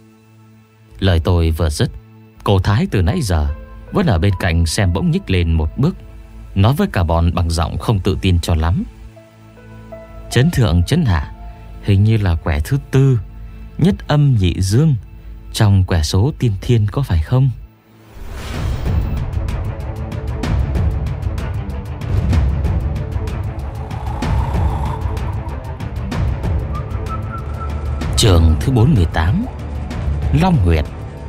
Lời tôi vừa dứt, cô Thái từ nãy giờ vẫn ở bên cạnh xem bỗng nhích lên một bước, nói với cả bọn bằng giọng không tự tin cho lắm: Chấn thượng chấn hạ hình như là quẻ thứ tư, nhất âm nhị dương, trong quẻ số tiên thiên có phải không? Chương thứ bốn mươi tám, Long Huyệt.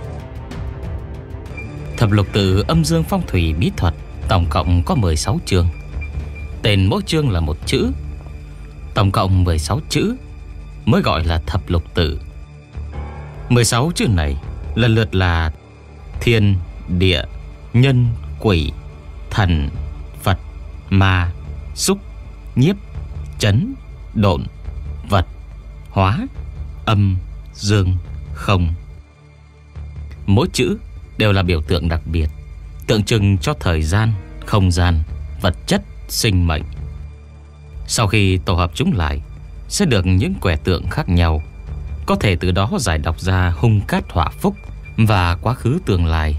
Thập lục tự âm dương phong thủy bí thuật tổng cộng có mười sáu chương. Tên mỗi chương là một chữ. Tổng cộng mười sáu chữ mới gọi là thập lục tự. mười sáu chữ này lần lượt là thiên, địa, nhân, quỷ, thần, Phật, ma, xúc, nhiếp, chấn, độn, vật, hóa, âm, dương, không. Mỗi chữ đều là biểu tượng đặc biệt, tượng trưng cho thời gian, không gian, vật chất, sinh mệnh. Sau khi tổ hợp chúng lại, sẽ được những quẻ tượng khác nhau, có thể từ đó giải đọc ra hung cát họa phúc và quá khứ tương lai.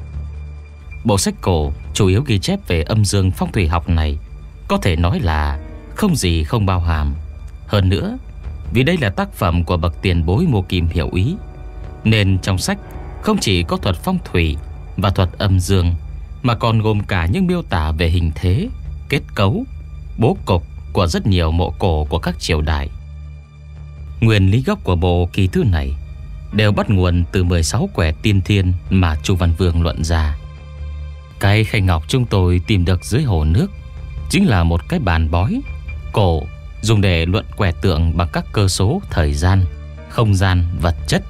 Bộ sách cổ chủ yếu ghi chép về âm dương phong thủy học này có thể nói là không gì không bao hàm. Hơn nữa, vì đây là tác phẩm của bậc tiền bối Mộ Kim hiểu ý, nên trong sách không chỉ có thuật phong thủy và thuật âm dương, mà còn gồm cả những miêu tả về hình thế, kết cấu, bố cục của rất nhiều mộ cổ của các triều đại. Nguyên lý gốc của bộ kỳ thư này đều bắt nguồn từ mười sáu quẻ tiên thiên mà Chu Văn Vương luận ra. Cái khay ngọc chúng tôi tìm được dưới hồ nước chính là một cái bàn bói cổ dùng để luận quẻ tượng bằng các cơ số thời gian, không gian, vật chất.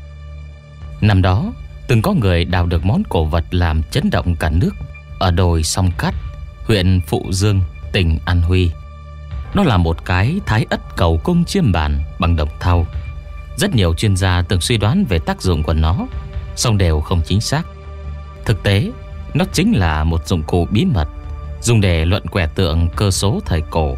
Năm đó, từng có người đào được món cổ vật làm chấn động cả nước ở đồi Song Cát, huyện Phụ Dương, tỉnh An Huy. Nó là một cái thái ất cầu cung chiêm bàn bằng đồng thau. Rất nhiều chuyên gia từng suy đoán về tác dụng của nó, song đều không chính xác. Thực tế, nó chính là một dụng cụ bí mật dùng để luận quẻ tượng cơ số thời cổ.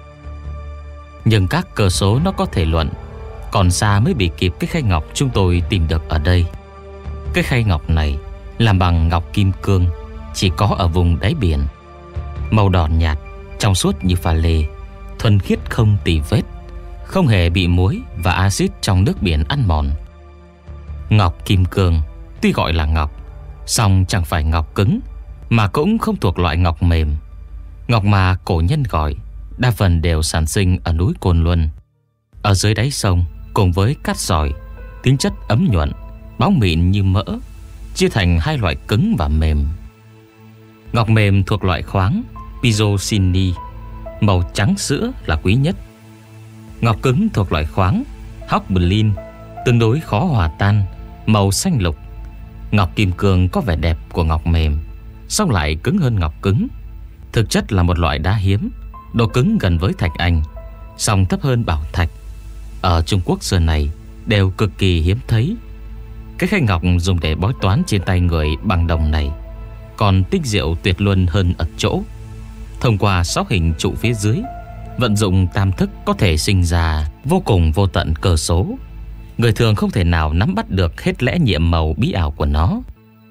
Nhưng các cơ số nó có thể luận còn xa mới bị kịp cái khay ngọc chúng tôi tìm được ở đây. Cái khay ngọc này làm bằng ngọc kim cương, chỉ có ở vùng đáy biển. Màu đỏ nhạt, trong suốt như pha lê, thuần khiết không tì vết, không hề bị muối và axit trong nước biển ăn mòn. Ngọc kim cương tuy gọi là ngọc, song chẳng phải ngọc cứng, mà cũng không thuộc loại ngọc mềm. Ngọc mà cổ nhân gọi đa phần đều sản sinh ở núi Cồn Luân, ở dưới đáy sông, cùng với cát sỏi, tính chất ấm nhuận, bóng mịn như mỡ, chia thành hai loại cứng và mềm. Ngọc mềm thuộc loại khoáng Pizzocini, màu trắng sữa là quý nhất. Ngọc cứng thuộc loại khoáng Hochberlin, tương đối khó hòa tan, màu xanh lục. Ngọc kim cương có vẻ đẹp của ngọc mềm, song lại cứng hơn ngọc cứng. Thực chất là một loại đá hiếm, độ cứng gần với thạch anh, song thấp hơn bảo thạch. Ở Trung Quốc xưa này đều cực kỳ hiếm thấy. Cái khay ngọc dùng để bói toán trên tay người bằng đồng này còn tinh diệu tuyệt luân hơn ở chỗ, thông qua sáu hình trụ phía dưới, vận dụng tam thức có thể sinh ra vô cùng vô tận cơ số. Người thường không thể nào nắm bắt được hết lẽ nhiệm màu bí ảo của nó.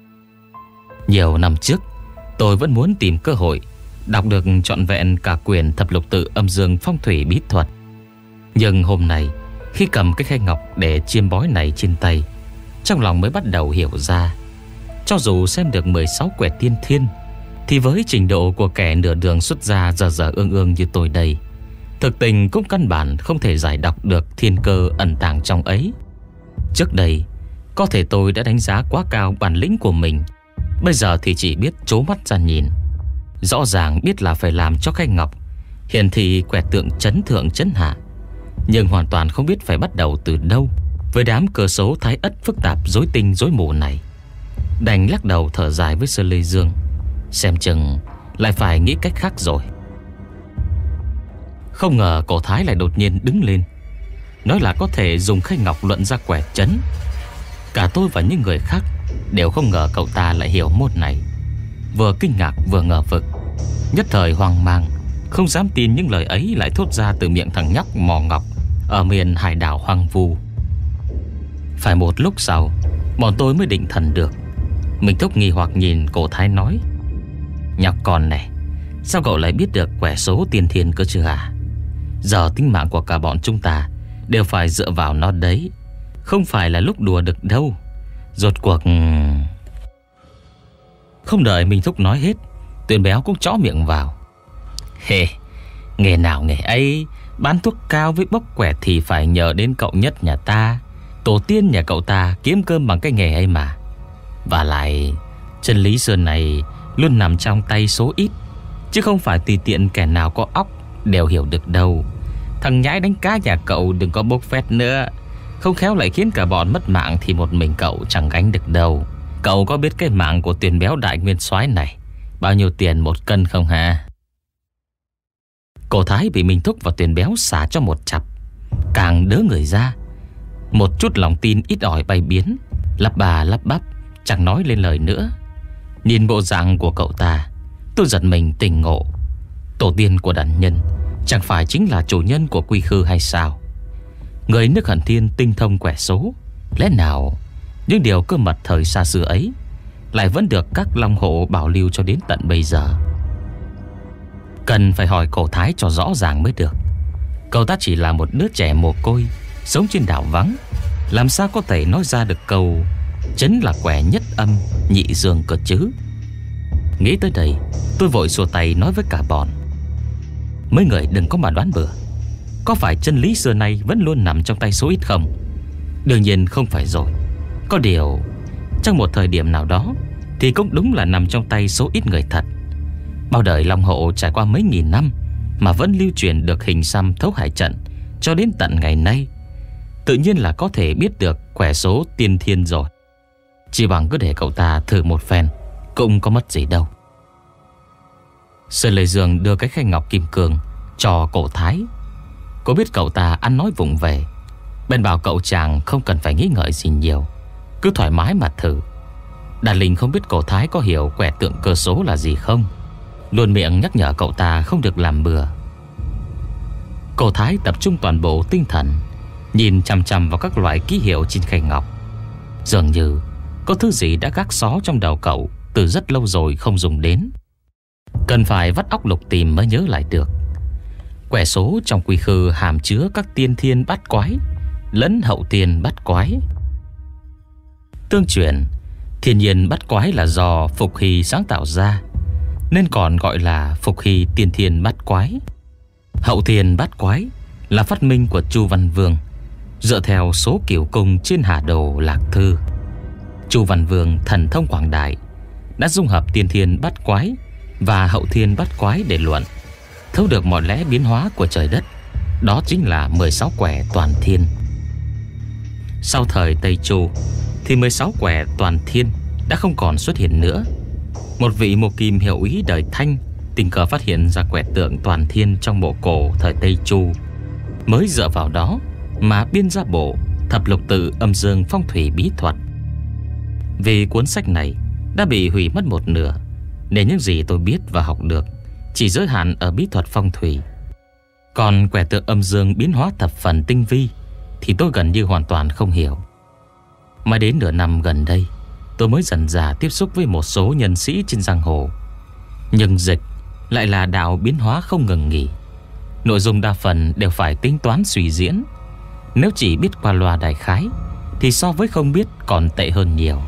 Nhiều năm trước, tôi vẫn muốn tìm cơ hội đọc được trọn vẹn cả quyển thập lục tự âm dương phong thủy bí thuật. Nhưng hôm nay, khi cầm cái khay ngọc để chiêm bói này trên tay, trong lòng mới bắt đầu hiểu ra, cho dù xem được mười sáu quẻ tiên thiên, thì với trình độ của kẻ nửa đường xuất gia dở dở ương ương như tôi đây, thực tình cũng căn bản không thể giải đọc được thiên cơ ẩn tàng trong ấy. Trước đây, có thể tôi đã đánh giá quá cao bản lĩnh của mình, bây giờ thì chỉ biết trố mắt ra nhìn. Rõ ràng biết là phải làm cho khay ngọc hiển thị quẻ tượng chấn thượng chấn hạ, nhưng hoàn toàn không biết phải bắt đầu từ đâu với đám cơ số thái ất phức tạp rối tinh rối mù này. Đành lắc đầu thở dài với Sơ Lê Dương, xem chừng lại phải nghĩ cách khác rồi. Không ngờ cổ thái lại đột nhiên đứng lên, nói là có thể dùng khay ngọc luận ra quẻ chấn. Cả tôi và những người khác đều không ngờ cậu ta lại hiểu môn này. Vừa kinh ngạc vừa ngờ vực, nhất thời hoang mang, không dám tin những lời ấy lại thốt ra từ miệng thằng nhóc mò ngọc ở miền hải đảo hoang vu. Phải một lúc sau, bọn tôi mới định thần được. Mình Thúc nghi hoặc nhìn cổ thái nói: "Nhóc con này, sao cậu lại biết được quẻ số tiên thiên cơ chứ à? Giờ tính mạng của cả bọn chúng ta đều phải dựa vào nó đấy, không phải là lúc đùa được đâu." Rốt cuộc... Không đợi Minh Thúc nói hết, Tuyền Béo cũng chõ miệng vào: "Hề, nghề nào nghề ấy, Bán thuốc cao với bốc quẻ thì phải nhờ đến cậu Nhất nhà ta. Tổ tiên nhà cậu ta kiếm cơm bằng cái nghề ấy mà. Và lại chân lý xưa này luôn nằm trong tay số ít, chứ không phải tùy tiện kẻ nào có óc đều hiểu được đâu. Thằng nhãi đánh cá nhà cậu đừng có bốc phét nữa, không khéo lại khiến cả bọn mất mạng thì một mình cậu chẳng gánh được đâu. Cậu có biết cái mạng của Tuyền béo đại nguyên soái này bao nhiêu tiền một cân không hả? Cổ Thái bị Minh Thúc và Tuyền béo xả cho một chặp, càng đớ người ra. Một chút lòng tin ít ỏi bay biến, lắp bà lắp bắp chẳng nói lên lời nữa. Nhìn bộ dạng của cậu ta, tôi giật mình tỉnh ngộ. Tổ tiên của đàn nhân chẳng phải chính là chủ nhân của Quy Khư hay sao? Người nước Hận Thiên tinh thông quẻ số, lẽ nào những điều cơ mật thời xa xưa ấy lại vẫn được các long hộ bảo lưu cho đến tận bây giờ? Cần phải hỏi Cổ Thái cho rõ ràng mới được. Cậu ta chỉ là một đứa trẻ mồ côi sống trên đảo vắng, làm sao có thể nói ra được câu chấn là quẻ nhất âm nhị dương cơ chứ? Nghĩ tới đây, tôi vội xua tay nói với cả bọn: mấy người đừng có mà đoán bừa. Có phải chân lý xưa nay vẫn luôn nằm trong tay số ít không? Đương nhiên không phải rồi. Có điều trong một thời điểm nào đó thì cũng đúng là nằm trong tay số ít người thật. Bao đời Long Hộ trải qua mấy nghìn năm mà vẫn lưu truyền được hình xăm thấu hải trận cho đến tận ngày nay, tự nhiên là có thể biết được quẻ số tiên thiên rồi. Chỉ bằng cứ để cậu ta thử một phen cũng có mất gì đâu. Sơn Lê Dương đưa cái khay ngọc kim cương cho Cổ Thái. Cô biết cậu ta ăn nói vụng về, bèn bảo cậu chàng không cần phải nghĩ ngợi gì nhiều, cứ thoải mái mà thử. Đàn Linh không biết Cổ Thái có hiểu quẻ tượng cơ số là gì không, luôn miệng nhắc nhở cậu ta không được làm bừa. Cổ Thái tập trung toàn bộ tinh thần, nhìn chằm chằm vào các loại ký hiệu trên khay ngọc. Dường như có thứ gì đã gác xó trong đầu cậu từ rất lâu rồi không dùng đến, cần phải vắt óc lục tìm mới nhớ lại được. Quẻ số trong Quy Khư hàm chứa các tiên thiên bát quái lẫn hậu tiên bát quái. Tương truyền thiên nhiên bát quái là do Phục Hy sáng tạo ra, nên còn gọi là Phục Hy tiên thiên bát quái. Hậu thiên bát quái là phát minh của Chu Văn Vương, dựa theo số kiểu cung trên Hà Đồ Lạc Thư. Chu Văn Vương thần thông quảng đại, đã dung hợp tiên thiên bát quái và hậu thiên bát quái để luận, thấu được mọi lẽ biến hóa của trời đất. Đó chính là mười sáu quẻ toàn thiên. Sau thời Tây Chu thì mười sáu quẻ toàn thiên đã không còn xuất hiện nữa. Một vị mộ kim hiệu úy đời Thanh tình cờ phát hiện ra quẻ tượng toàn thiên trong bộ cổ thời Tây Chu, mới dựa vào đó mà biên ra bộ Thập Lục Tự Âm Dương Phong Thủy Bí Thuật. Vì cuốn sách này đã bị hủy mất một nửa, nên những gì tôi biết và học được chỉ giới hạn ở bí thuật phong thủy. Còn quẻ tượng âm dương biến hóa thập phần tinh vi thì tôi gần như hoàn toàn không hiểu. Mà đến nửa năm gần đây, tôi mới dần dà tiếp xúc với một số nhân sĩ trên giang hồ. Nhưng dịch lại là đạo biến hóa không ngừng nghỉ, nội dung đa phần đều phải tính toán suy diễn. Nếu chỉ biết qua loa đại khái thì so với không biết còn tệ hơn nhiều.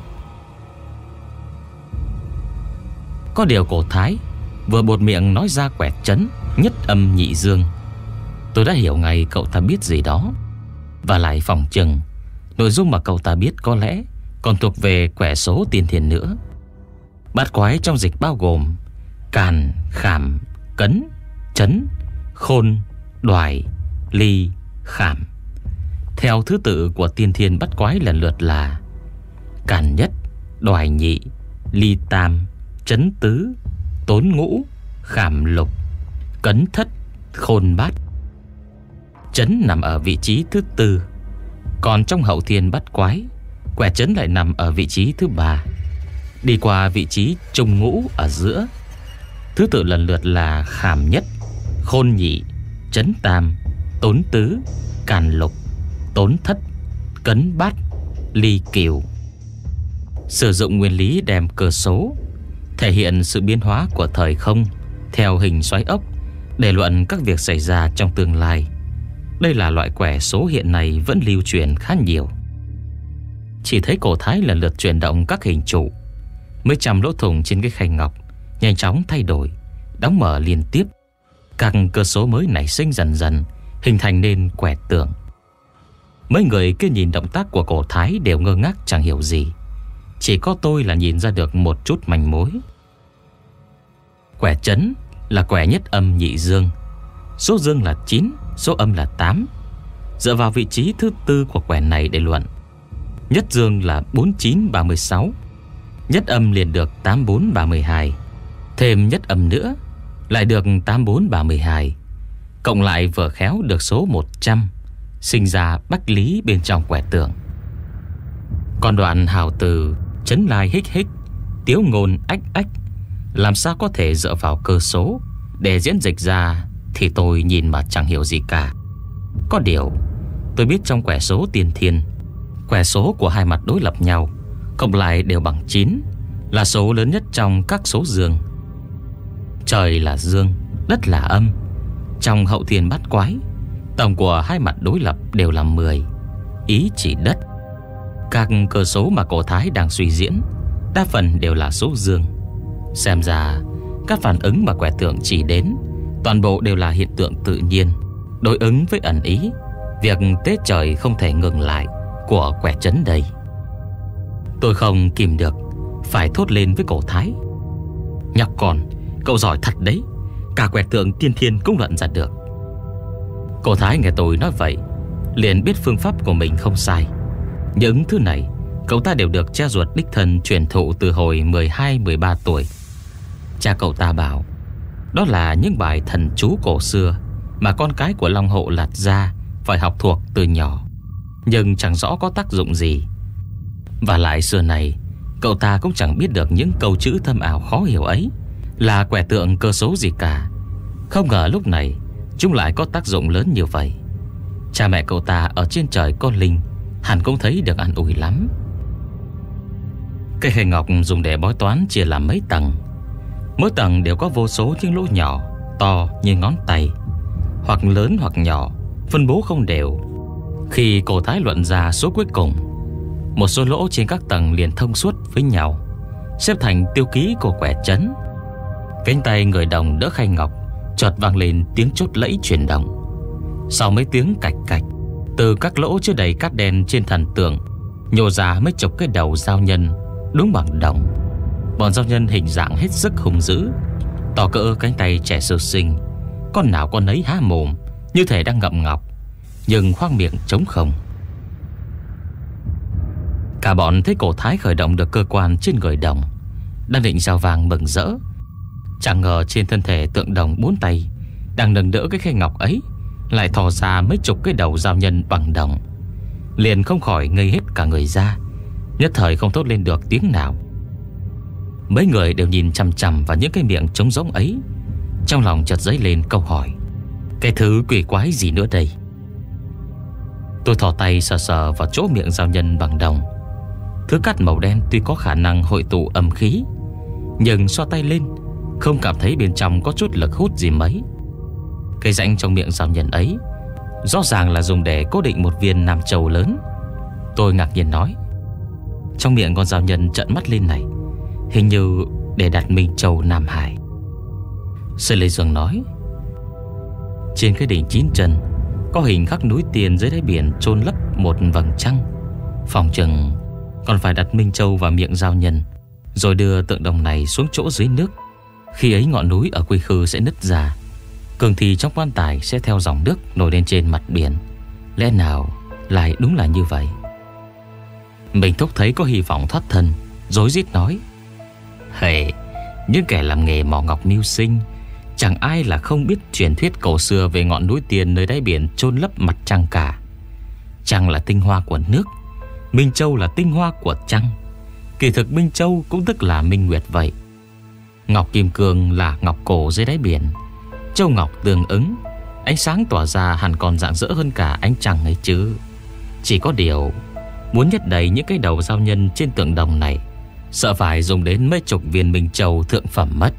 Có điều Cổ Thái vừa buột miệng nói ra quẻ chấn nhất âm nhị dương, tôi đã hiểu ngay cậu ta biết gì đó. Và lại phòng chừng nội dung mà cậu ta biết có lẽ còn thuộc về quẻ số tiên thiên nữa. Bát quái trong dịch bao gồm càn, khảm, cấn, chấn, khôn, đoài, ly, khảm. Theo thứ tự của tiên thiên bát quái lần lượt là càn nhất, đoài nhị, ly tam, chấn tứ, tốn ngũ, khảm lục, cấn thất, khôn bát. Chấn nằm ở vị trí thứ tư. Còn trong hậu thiên bát quái, quẻ chấn lại nằm ở vị trí thứ ba, đi qua vị trí trung ngũ ở giữa. Thứ tự lần lượt là khảm nhất, khôn nhị, chấn tam, tốn tứ, càn lục, tốn thất, cấn bát, ly cửu. Sử dụng nguyên lý đem cơ số thể hiện sự biến hóa của thời không theo hình xoáy ốc để luận các việc xảy ra trong tương lai. Đây là loại quẻ số hiện nay vẫn lưu truyền khá nhiều. Chỉ thấy Cổ Thái lần lượt chuyển động các hình trụ, mấy trăm lỗ thủng trên cái khay ngọc nhanh chóng thay đổi, đóng mở liên tiếp. Các cơ số mới nảy sinh dần dần hình thành nên quẻ tượng. Mấy người kia nhìn động tác của cổ thái đều ngơ ngác chẳng hiểu gì. Chỉ có tôi là nhìn ra được một chút manh mối. Quẻ chấn là quẻ nhất âm nhị dương. Số dương là chín, số âm là tám. Dựa vào vị trí thứ tư của quẻ này để luận. Nhất dương là bốn chín ba mươi sáu, nhất âm liền được tám bốn ba mươi hai. Thêm nhất âm nữa lại được tám bốn ba mươi hai. Cộng lại vừa khéo được số một trăm, sinh ra bách lý bên trong quẻ tượng. Còn đoạn hào từ chấn lai hích hích, tiếu ngôn ách ách làm sao có thể dựa vào cơ số để diễn dịch ra thì tôi nhìn mà chẳng hiểu gì cả. Có điều tôi biết trong quẻ số tiên thiên, quẻ số của hai mặt đối lập nhau cộng lại đều bằng chín, là số lớn nhất trong các số dương. Trời là dương, đất là âm. Trong hậu thiên bát quái, tổng của hai mặt đối lập đều là mười, ý chỉ đất. Các cơ số mà cổ thái đang suy diễn đa phần đều là số dương. Xem ra các phản ứng mà quẻ tượng chỉ đến toàn bộ đều là hiện tượng tự nhiên, đối ứng với ẩn ý việc tế trời không thể ngừng lại của quẻ chấn đây. Tôi không kìm được phải thốt lên với cổ thái: nhóc con, cậu giỏi thật đấy, cả quẻ tượng tiên thiên cũng luận ra được. Cổ thái nghe tôi nói vậy liền biết phương pháp của mình không sai. Những thứ này cậu ta đều được cha ruột đích thân truyền thụ từ hồi mười hai mười ba tuổi. Cha cậu ta bảo đó là những bài thần chú cổ xưa mà con cái của Long Hộ lạt ra phải học thuộc từ nhỏ, nhưng chẳng rõ có tác dụng gì. Và lại xưa này cậu ta cũng chẳng biết được những câu chữ thâm ảo khó hiểu ấy là quẻ tượng cơ số gì cả. Không ngờ lúc này chúng lại có tác dụng lớn như vậy. Cha mẹ cậu ta ở trên trời có linh hẳn cũng thấy được an ủi lắm. Cây hề ngọc dùng để bói toán chia làm mấy tầng. Mỗi tầng đều có vô số những lỗ nhỏ to như ngón tay, hoặc lớn hoặc nhỏ, phân bố không đều. Khi cổ thái luận ra số cuối cùng, một số lỗ trên các tầng liền thông suốt với nhau, xếp thành tiêu ký của quẻ chấn. Cánh tay người đồng đỡ khay ngọc chợt vang lên tiếng chốt lẫy chuyển động. Sau mấy tiếng cạch cạch, từ các lỗ chứa đầy cát đen trên thần tượng nhô ra mấy chục cái đầu dao nhân đúng bằng đồng. Bọn dao nhân hình dạng hết sức hung dữ, to cỡ cánh tay trẻ sơ sinh, con nào con nấy há mồm như thể đang ngậm ngọc, nhưng khoang miệng trống không. Cả bọn thấy cổ thái khởi động được cơ quan trên người đồng, đang định rao vàng mừng rỡ. Chẳng ngờ trên thân thể tượng đồng bốn tay đang nâng đỡ cái khay ngọc ấy lại thò ra mấy chục cái đầu dao nhân bằng đồng. Liền không khỏi ngây hết cả người ra, nhất thời không thốt lên được tiếng nào. Mấy người đều nhìn chằm chằm vào những cái miệng trống rỗng ấy, trong lòng chợt dấy lên câu hỏi: cái thứ quỷ quái gì nữa đây? Tôi thò tay sờ sờ vào chỗ miệng dao nhân bằng đồng. Thứ cát màu đen tuy có khả năng hội tụ âm khí, nhưng xoa tay lên không cảm thấy bên trong có chút lực hút gì mấy. Cái rãnh trong miệng dao nhân ấy rõ ràng là dùng để cố định một viên nam châu lớn. Tôi ngạc nhiên nói: trong miệng con dao nhân trợn mắt lên này hình như để đặt Minh Châu Nam Hải. Sư Lê Dương nói: trên cái đỉnh chín chân có hình khắc núi tiền dưới đáy biển chôn lấp một vầng trăng. Phòng chừng còn phải đặt Minh Châu vào miệng dao nhân, rồi đưa tượng đồng này xuống chỗ dưới nước. Khi ấy ngọn núi ở Quy Khư sẽ nứt ra, cường thi trong quan tài sẽ theo dòng nước nổi lên trên mặt biển. Lẽ nào lại đúng là như vậy? Mình Thúc thấy có hy vọng thoát thân, rối rít nói: Hề, những kẻ làm nghề mỏ ngọc mưu sinh chẳng ai là không biết truyền thuyết cổ xưa về ngọn núi tiền nơi đáy biển chôn lấp mặt trăng cả. Trăng là tinh hoa của nước, Minh Châu là tinh hoa của trăng. Kỳ thực Minh Châu cũng tức là Minh Nguyệt vậy. Ngọc kim cương là ngọc cổ dưới đáy biển, châu ngọc tương ứng, ánh sáng tỏa ra hẳn còn rạng rỡ hơn cả ánh trăng ấy chứ. Chỉ có điều muốn nhét đầy những cái đầu dao nhân trên tượng đồng này, sợ phải dùng đến mấy chục viên Minh Châu thượng phẩm mất.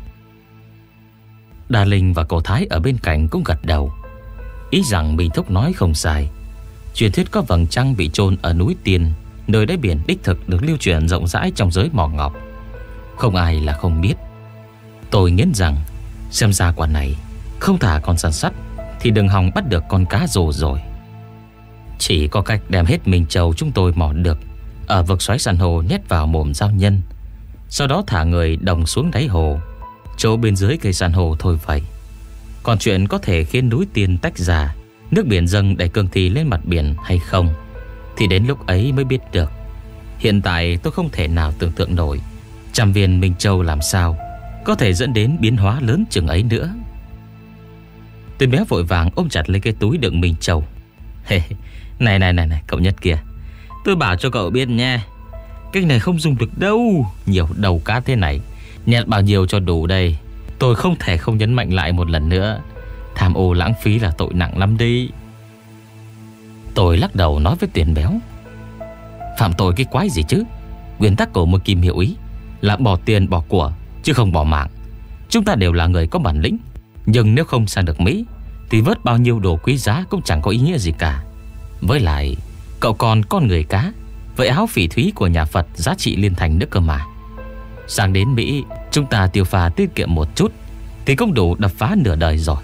Đa Linh và cổ thái ở bên cạnh cũng gật đầu, ý rằng Minh Thúc nói không sai. Truyền thuyết có vầng trăng bị chôn ở núi Tiền, nơi đáy biển đích thực được lưu truyền rộng rãi trong giới mỏ ngọc, không ai là không biết. Tôi nghiến rằng xem ra quả này không thả con săn sắt thì đừng hòng bắt được con cá rồ rồi. Chỉ có cách đem hết Minh Châu chúng tôi mò được ở vực xoáy san hô nhét vào mồm giao nhân, sau đó thả người đồng xuống đáy hồ, chỗ bên dưới cây san hô thôi vậy. Còn chuyện có thể khiến núi Tiên tách ra, nước biển dâng đẩy cương thi lên mặt biển hay không, thì đến lúc ấy mới biết được. Hiện tại tôi không thể nào tưởng tượng nổi trăm viên Minh Châu làm sao có thể dẫn đến biến hóa lớn chừng ấy nữa. Tên béo vội vàng ôm chặt lấy cái túi đựng Minh Châu. Hey, này này này này cậu Nhất kia, tôi bảo cho cậu biết nha, cái này không dùng được đâu. Nhiều đầu cá thế này, nhặt bao nhiêu cho đủ đây. Tôi không thể không nhấn mạnh lại một lần nữa, tham ô lãng phí là tội nặng lắm đi. Tôi lắc đầu nói với Tiền béo, phạm tội cái quái gì chứ. Nguyên tắc của một kim hiệu ý là bỏ tiền bỏ của, chứ không bỏ mạng. Chúng ta đều là người có bản lĩnh, nhưng nếu không sang được Mỹ thì vớt bao nhiêu đồ quý giá cũng chẳng có ý nghĩa gì cả. Với lại cậu còn con người cá, vậy áo phỉ thúy của nhà Phật giá trị liên thành nữa cơ mà. Sang đến Mỹ chúng ta tiêu pha tiết kiệm một chút thì cũng đủ đập phá nửa đời rồi.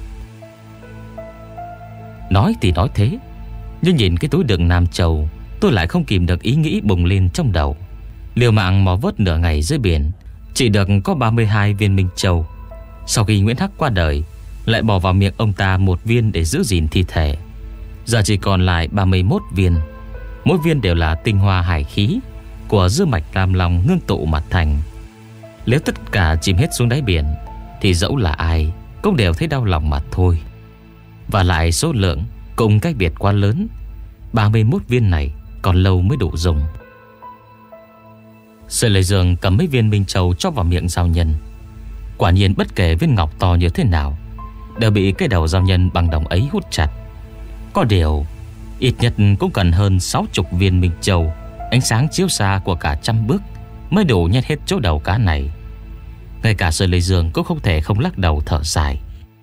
Nói thì nói thế, nhưng nhìn cái túi đựng Nam Châu, tôi lại không kìm được ý nghĩ bùng lên trong đầu. Liều mạng mò vớt nửa ngày dưới biển, chỉ được có ba mươi hai viên Minh Châu. Sau khi Nguyễn Hắc qua đời, lại bỏ vào miệng ông ta một viên để giữ gìn thi thể. Giờ chỉ còn lại ba mươi mốt viên. Mỗi viên đều là tinh hoa hải khí của dư mạch Tam Long ngưng tụ mà thành. Nếu tất cả chìm hết xuống đáy biển thì dẫu là ai cũng đều thấy đau lòng mà thôi. Và lại số lượng cùng cách biệt quá lớn, ba mươi mốt viên này còn lâu mới đủ dùng. Sợi Lệ Dương cầm mấy viên Minh Châu cho vào miệng giao nhân. Quả nhiên bất kể viên ngọc to như thế nào đều bị cái đầu giao nhân bằng đồng ấy hút chặt. Có điều ít nhất cũng cần hơn sáu chục viên Minh Châu, ánh sáng chiếu xa của cả trăm bước mới đủ nhét hết chỗ đầu cá này. Ngay cả Sợi Lệ Dương cũng không thể không lắc đầu thở dài.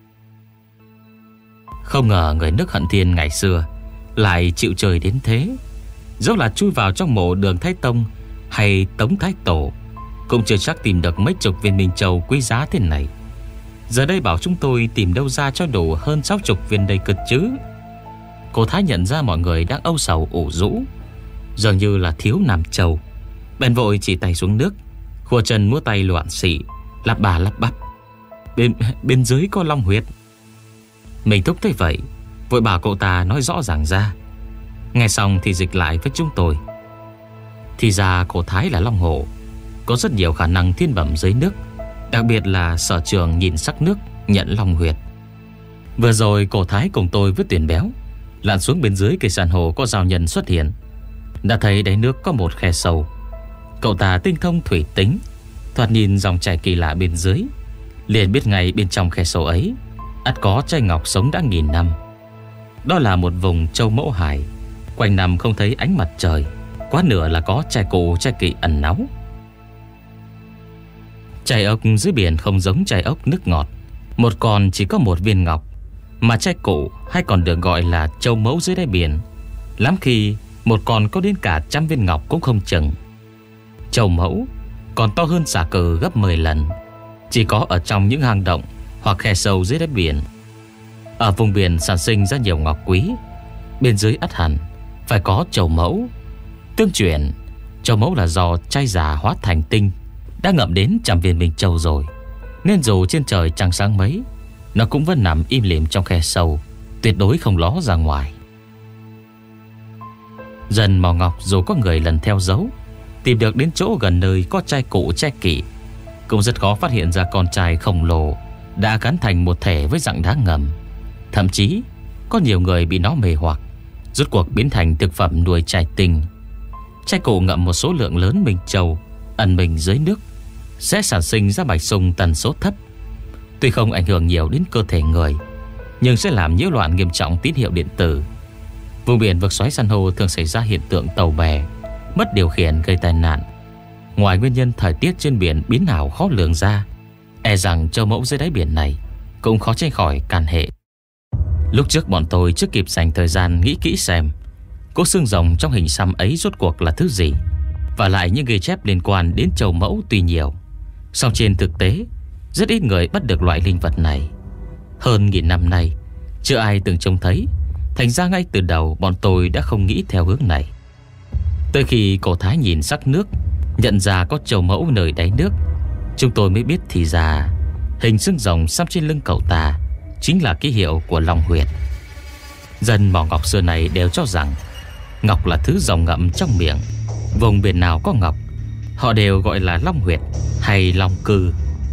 Không ngờ người nước Hận Thiên ngày xưa lại chịu trời đến thế. Dẫu là chui vào trong mộ Đường Thái Tông hay Tống Thái Tổ, cũng chưa chắc tìm được mấy chục viên Minh Châu quý giá thế này. Giờ đây bảo chúng tôi tìm đâu ra cho đủ hơn sáu chục viên đây cơ chứ. Cô Thái nhận ra mọi người đang âu sầu ủ rũ, dường như là thiếu Nam Châu, bèn vội chỉ tay xuống nước, khua chân múa tay loạn xị, lắp bà lắp bắp. Bên, bên dưới có long huyệt. Mình thúc thấy vậy, vội bảo cậu ta nói rõ ràng ra. Nghe xong thì dịch lại với chúng tôi. Thì ra cô Thái là long hổ, có rất nhiều khả năng thiên bẩm dưới nước, đặc biệt là sở trường nhìn sắc nước, nhận long huyệt. Vừa rồi cô Thái cùng tôi với Tiền béo lặn xuống bên dưới cây san hô có giao nhân xuất hiện, đã thấy đáy nước có một khe sâu. Cậu ta tinh thông thủy tính, thoạt nhìn dòng chảy kỳ lạ bên dưới, liền biết ngay bên trong khe sâu ấy ắt có trai ngọc sống đã nghìn năm. Đó là một vùng châu mẫu hải, quanh năm không thấy ánh mặt trời, quá nửa là có trai cụ trai kỵ ẩn náu. Trai ốc dưới biển không giống trai ốc nước ngọt, một con chỉ có một viên ngọc, mà trai cụ hay còn được gọi là châu mẫu dưới đáy biển, lắm khi một con có đến cả trăm viên ngọc cũng không chừng. Châu mẫu còn to hơn xà cừ gấp mười lần, chỉ có ở trong những hang động hoặc khe sâu dưới đáy biển. Ở vùng biển sản sinh ra nhiều ngọc quý, bên dưới ắt hẳn phải có châu mẫu. Tương truyền châu mẫu là do trai già hóa thành tinh đã ngậm đến trăm viên Minh Châu rồi, nên dù trên trời trăng sáng mấy, nó cũng vẫn nằm im lìm trong khe sâu, tuyệt đối không ló ra ngoài. Dần mò ngọc dù có người lần theo dấu, tìm được đến chỗ gần nơi có trai cụ trai kỵ, cũng rất khó phát hiện ra con trai khổng lồ đã gắn thành một thể với dạng đá ngầm. Thậm chí có nhiều người bị nó mê hoặc, rốt cuộc biến thành thực phẩm nuôi trai tinh. Trai cụ ngậm một số lượng lớn Minh Châu ẩn mình dưới nước sẽ sản sinh ra bạch sung tần số thấp. Tuy không ảnh hưởng nhiều đến cơ thể người, nhưng sẽ làm nhiễu loạn nghiêm trọng tín hiệu điện tử. Vùng biển vực xoáy san hô thường xảy ra hiện tượng tàu bè mất điều khiển gây tai nạn. Ngoài nguyên nhân thời tiết trên biển biến ảo khó lường ra, e rằng châu mẫu dưới đáy biển này cũng khó tránh khỏi can hệ. Lúc trước bọn tôi chưa kịp dành thời gian nghĩ kỹ xem cỗ xương rồng trong hình xăm ấy rốt cuộc là thứ gì. Và lại những ghi chép liên quan đến châu mẫu tuy nhiều, song trên thực tế rất ít người bắt được loại linh vật này. Hơn nghìn năm nay chưa ai từng trông thấy, thành ra ngay từ đầu bọn tôi đã không nghĩ theo hướng này. Tới khi cổ Thái nhìn sắc nước, nhận ra có châu mẫu nơi đáy nước, chúng tôi mới biết thì ra hình xương rồng xăm trên lưng cậu ta chính là ký hiệu của Long Huyệt. Dân mỏ ngọc xưa này đều cho rằng ngọc là thứ rồng ngậm trong miệng. Vùng biển nào có ngọc, họ đều gọi là Long Huyệt hay Long Cư.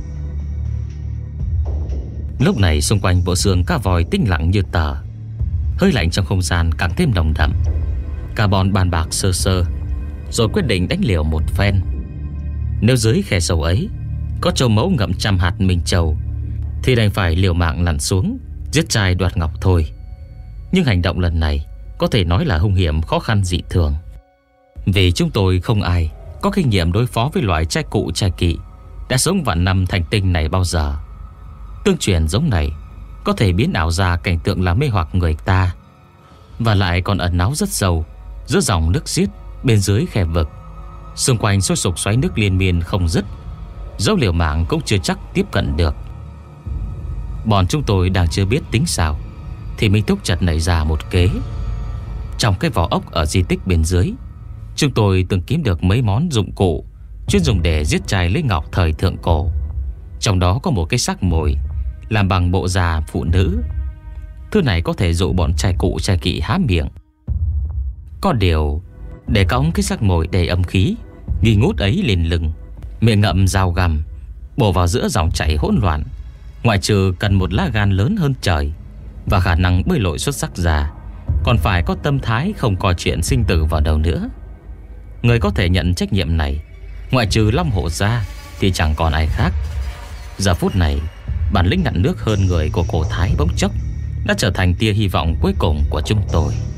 Lúc này xung quanh bộ xương cá voi tĩnh lặng như tờ. Hơi lạnh trong không gian càng thêm nồng đậm. Cả bọn bàn bạc sơ sơ, rồi quyết định đánh liều một phen. Nếu dưới khe sâu ấy có châu mẫu ngậm trăm hạt minh châu, thì đành phải liều mạng lặn xuống giết trai đoạt ngọc thôi. Nhưng hành động lần này có thể nói là hung hiểm khó khăn dị thường, vì chúng tôi không ai có kinh nghiệm đối phó với loại trai cụ trai kỵ đã sống vạn năm thành tinh này bao giờ. Tương truyền giống này có thể biến ảo ra cảnh tượng làm mê hoặc người ta, và lại còn ẩn náu rất sâu giữa dòng nước xiết bên dưới khe vực. Xung quanh sôi sục xoáy nước liên miên không dứt, dẫu liều mạng cũng chưa chắc tiếp cận được. Bọn chúng tôi đang chưa biết tính sao, thì Minh Thúc chợt nảy ra một kế. Trong cái vỏ ốc ở di tích bên dưới, chúng tôi từng kiếm được mấy món dụng cụ chuyên dùng để giết trai lấy ngọc thời thượng cổ. Trong đó có một cái xác mồi làm bằng bộ da phụ nữ. Thứ này có thể dụ bọn trai cụ trai kỵ há miệng. Có điều, để cõng cái xác mồi đầy âm khí nghi ngút ấy lên lưng, miệng ngậm dao găm, bổ vào giữa dòng chảy hỗn loạn, ngoại trừ cần một lá gan lớn hơn trời và khả năng bơi lội xuất sắc ra, còn phải có tâm thái không coi chuyện sinh tử vào đầu nữa. Người có thể nhận trách nhiệm này, ngoại trừ Long Hổ ra, thì chẳng còn ai khác. Giờ phút này, bản lĩnh nặn nước hơn người của cổ Thái bỗng chốc đã trở thành tia hy vọng cuối cùng của chúng tôi.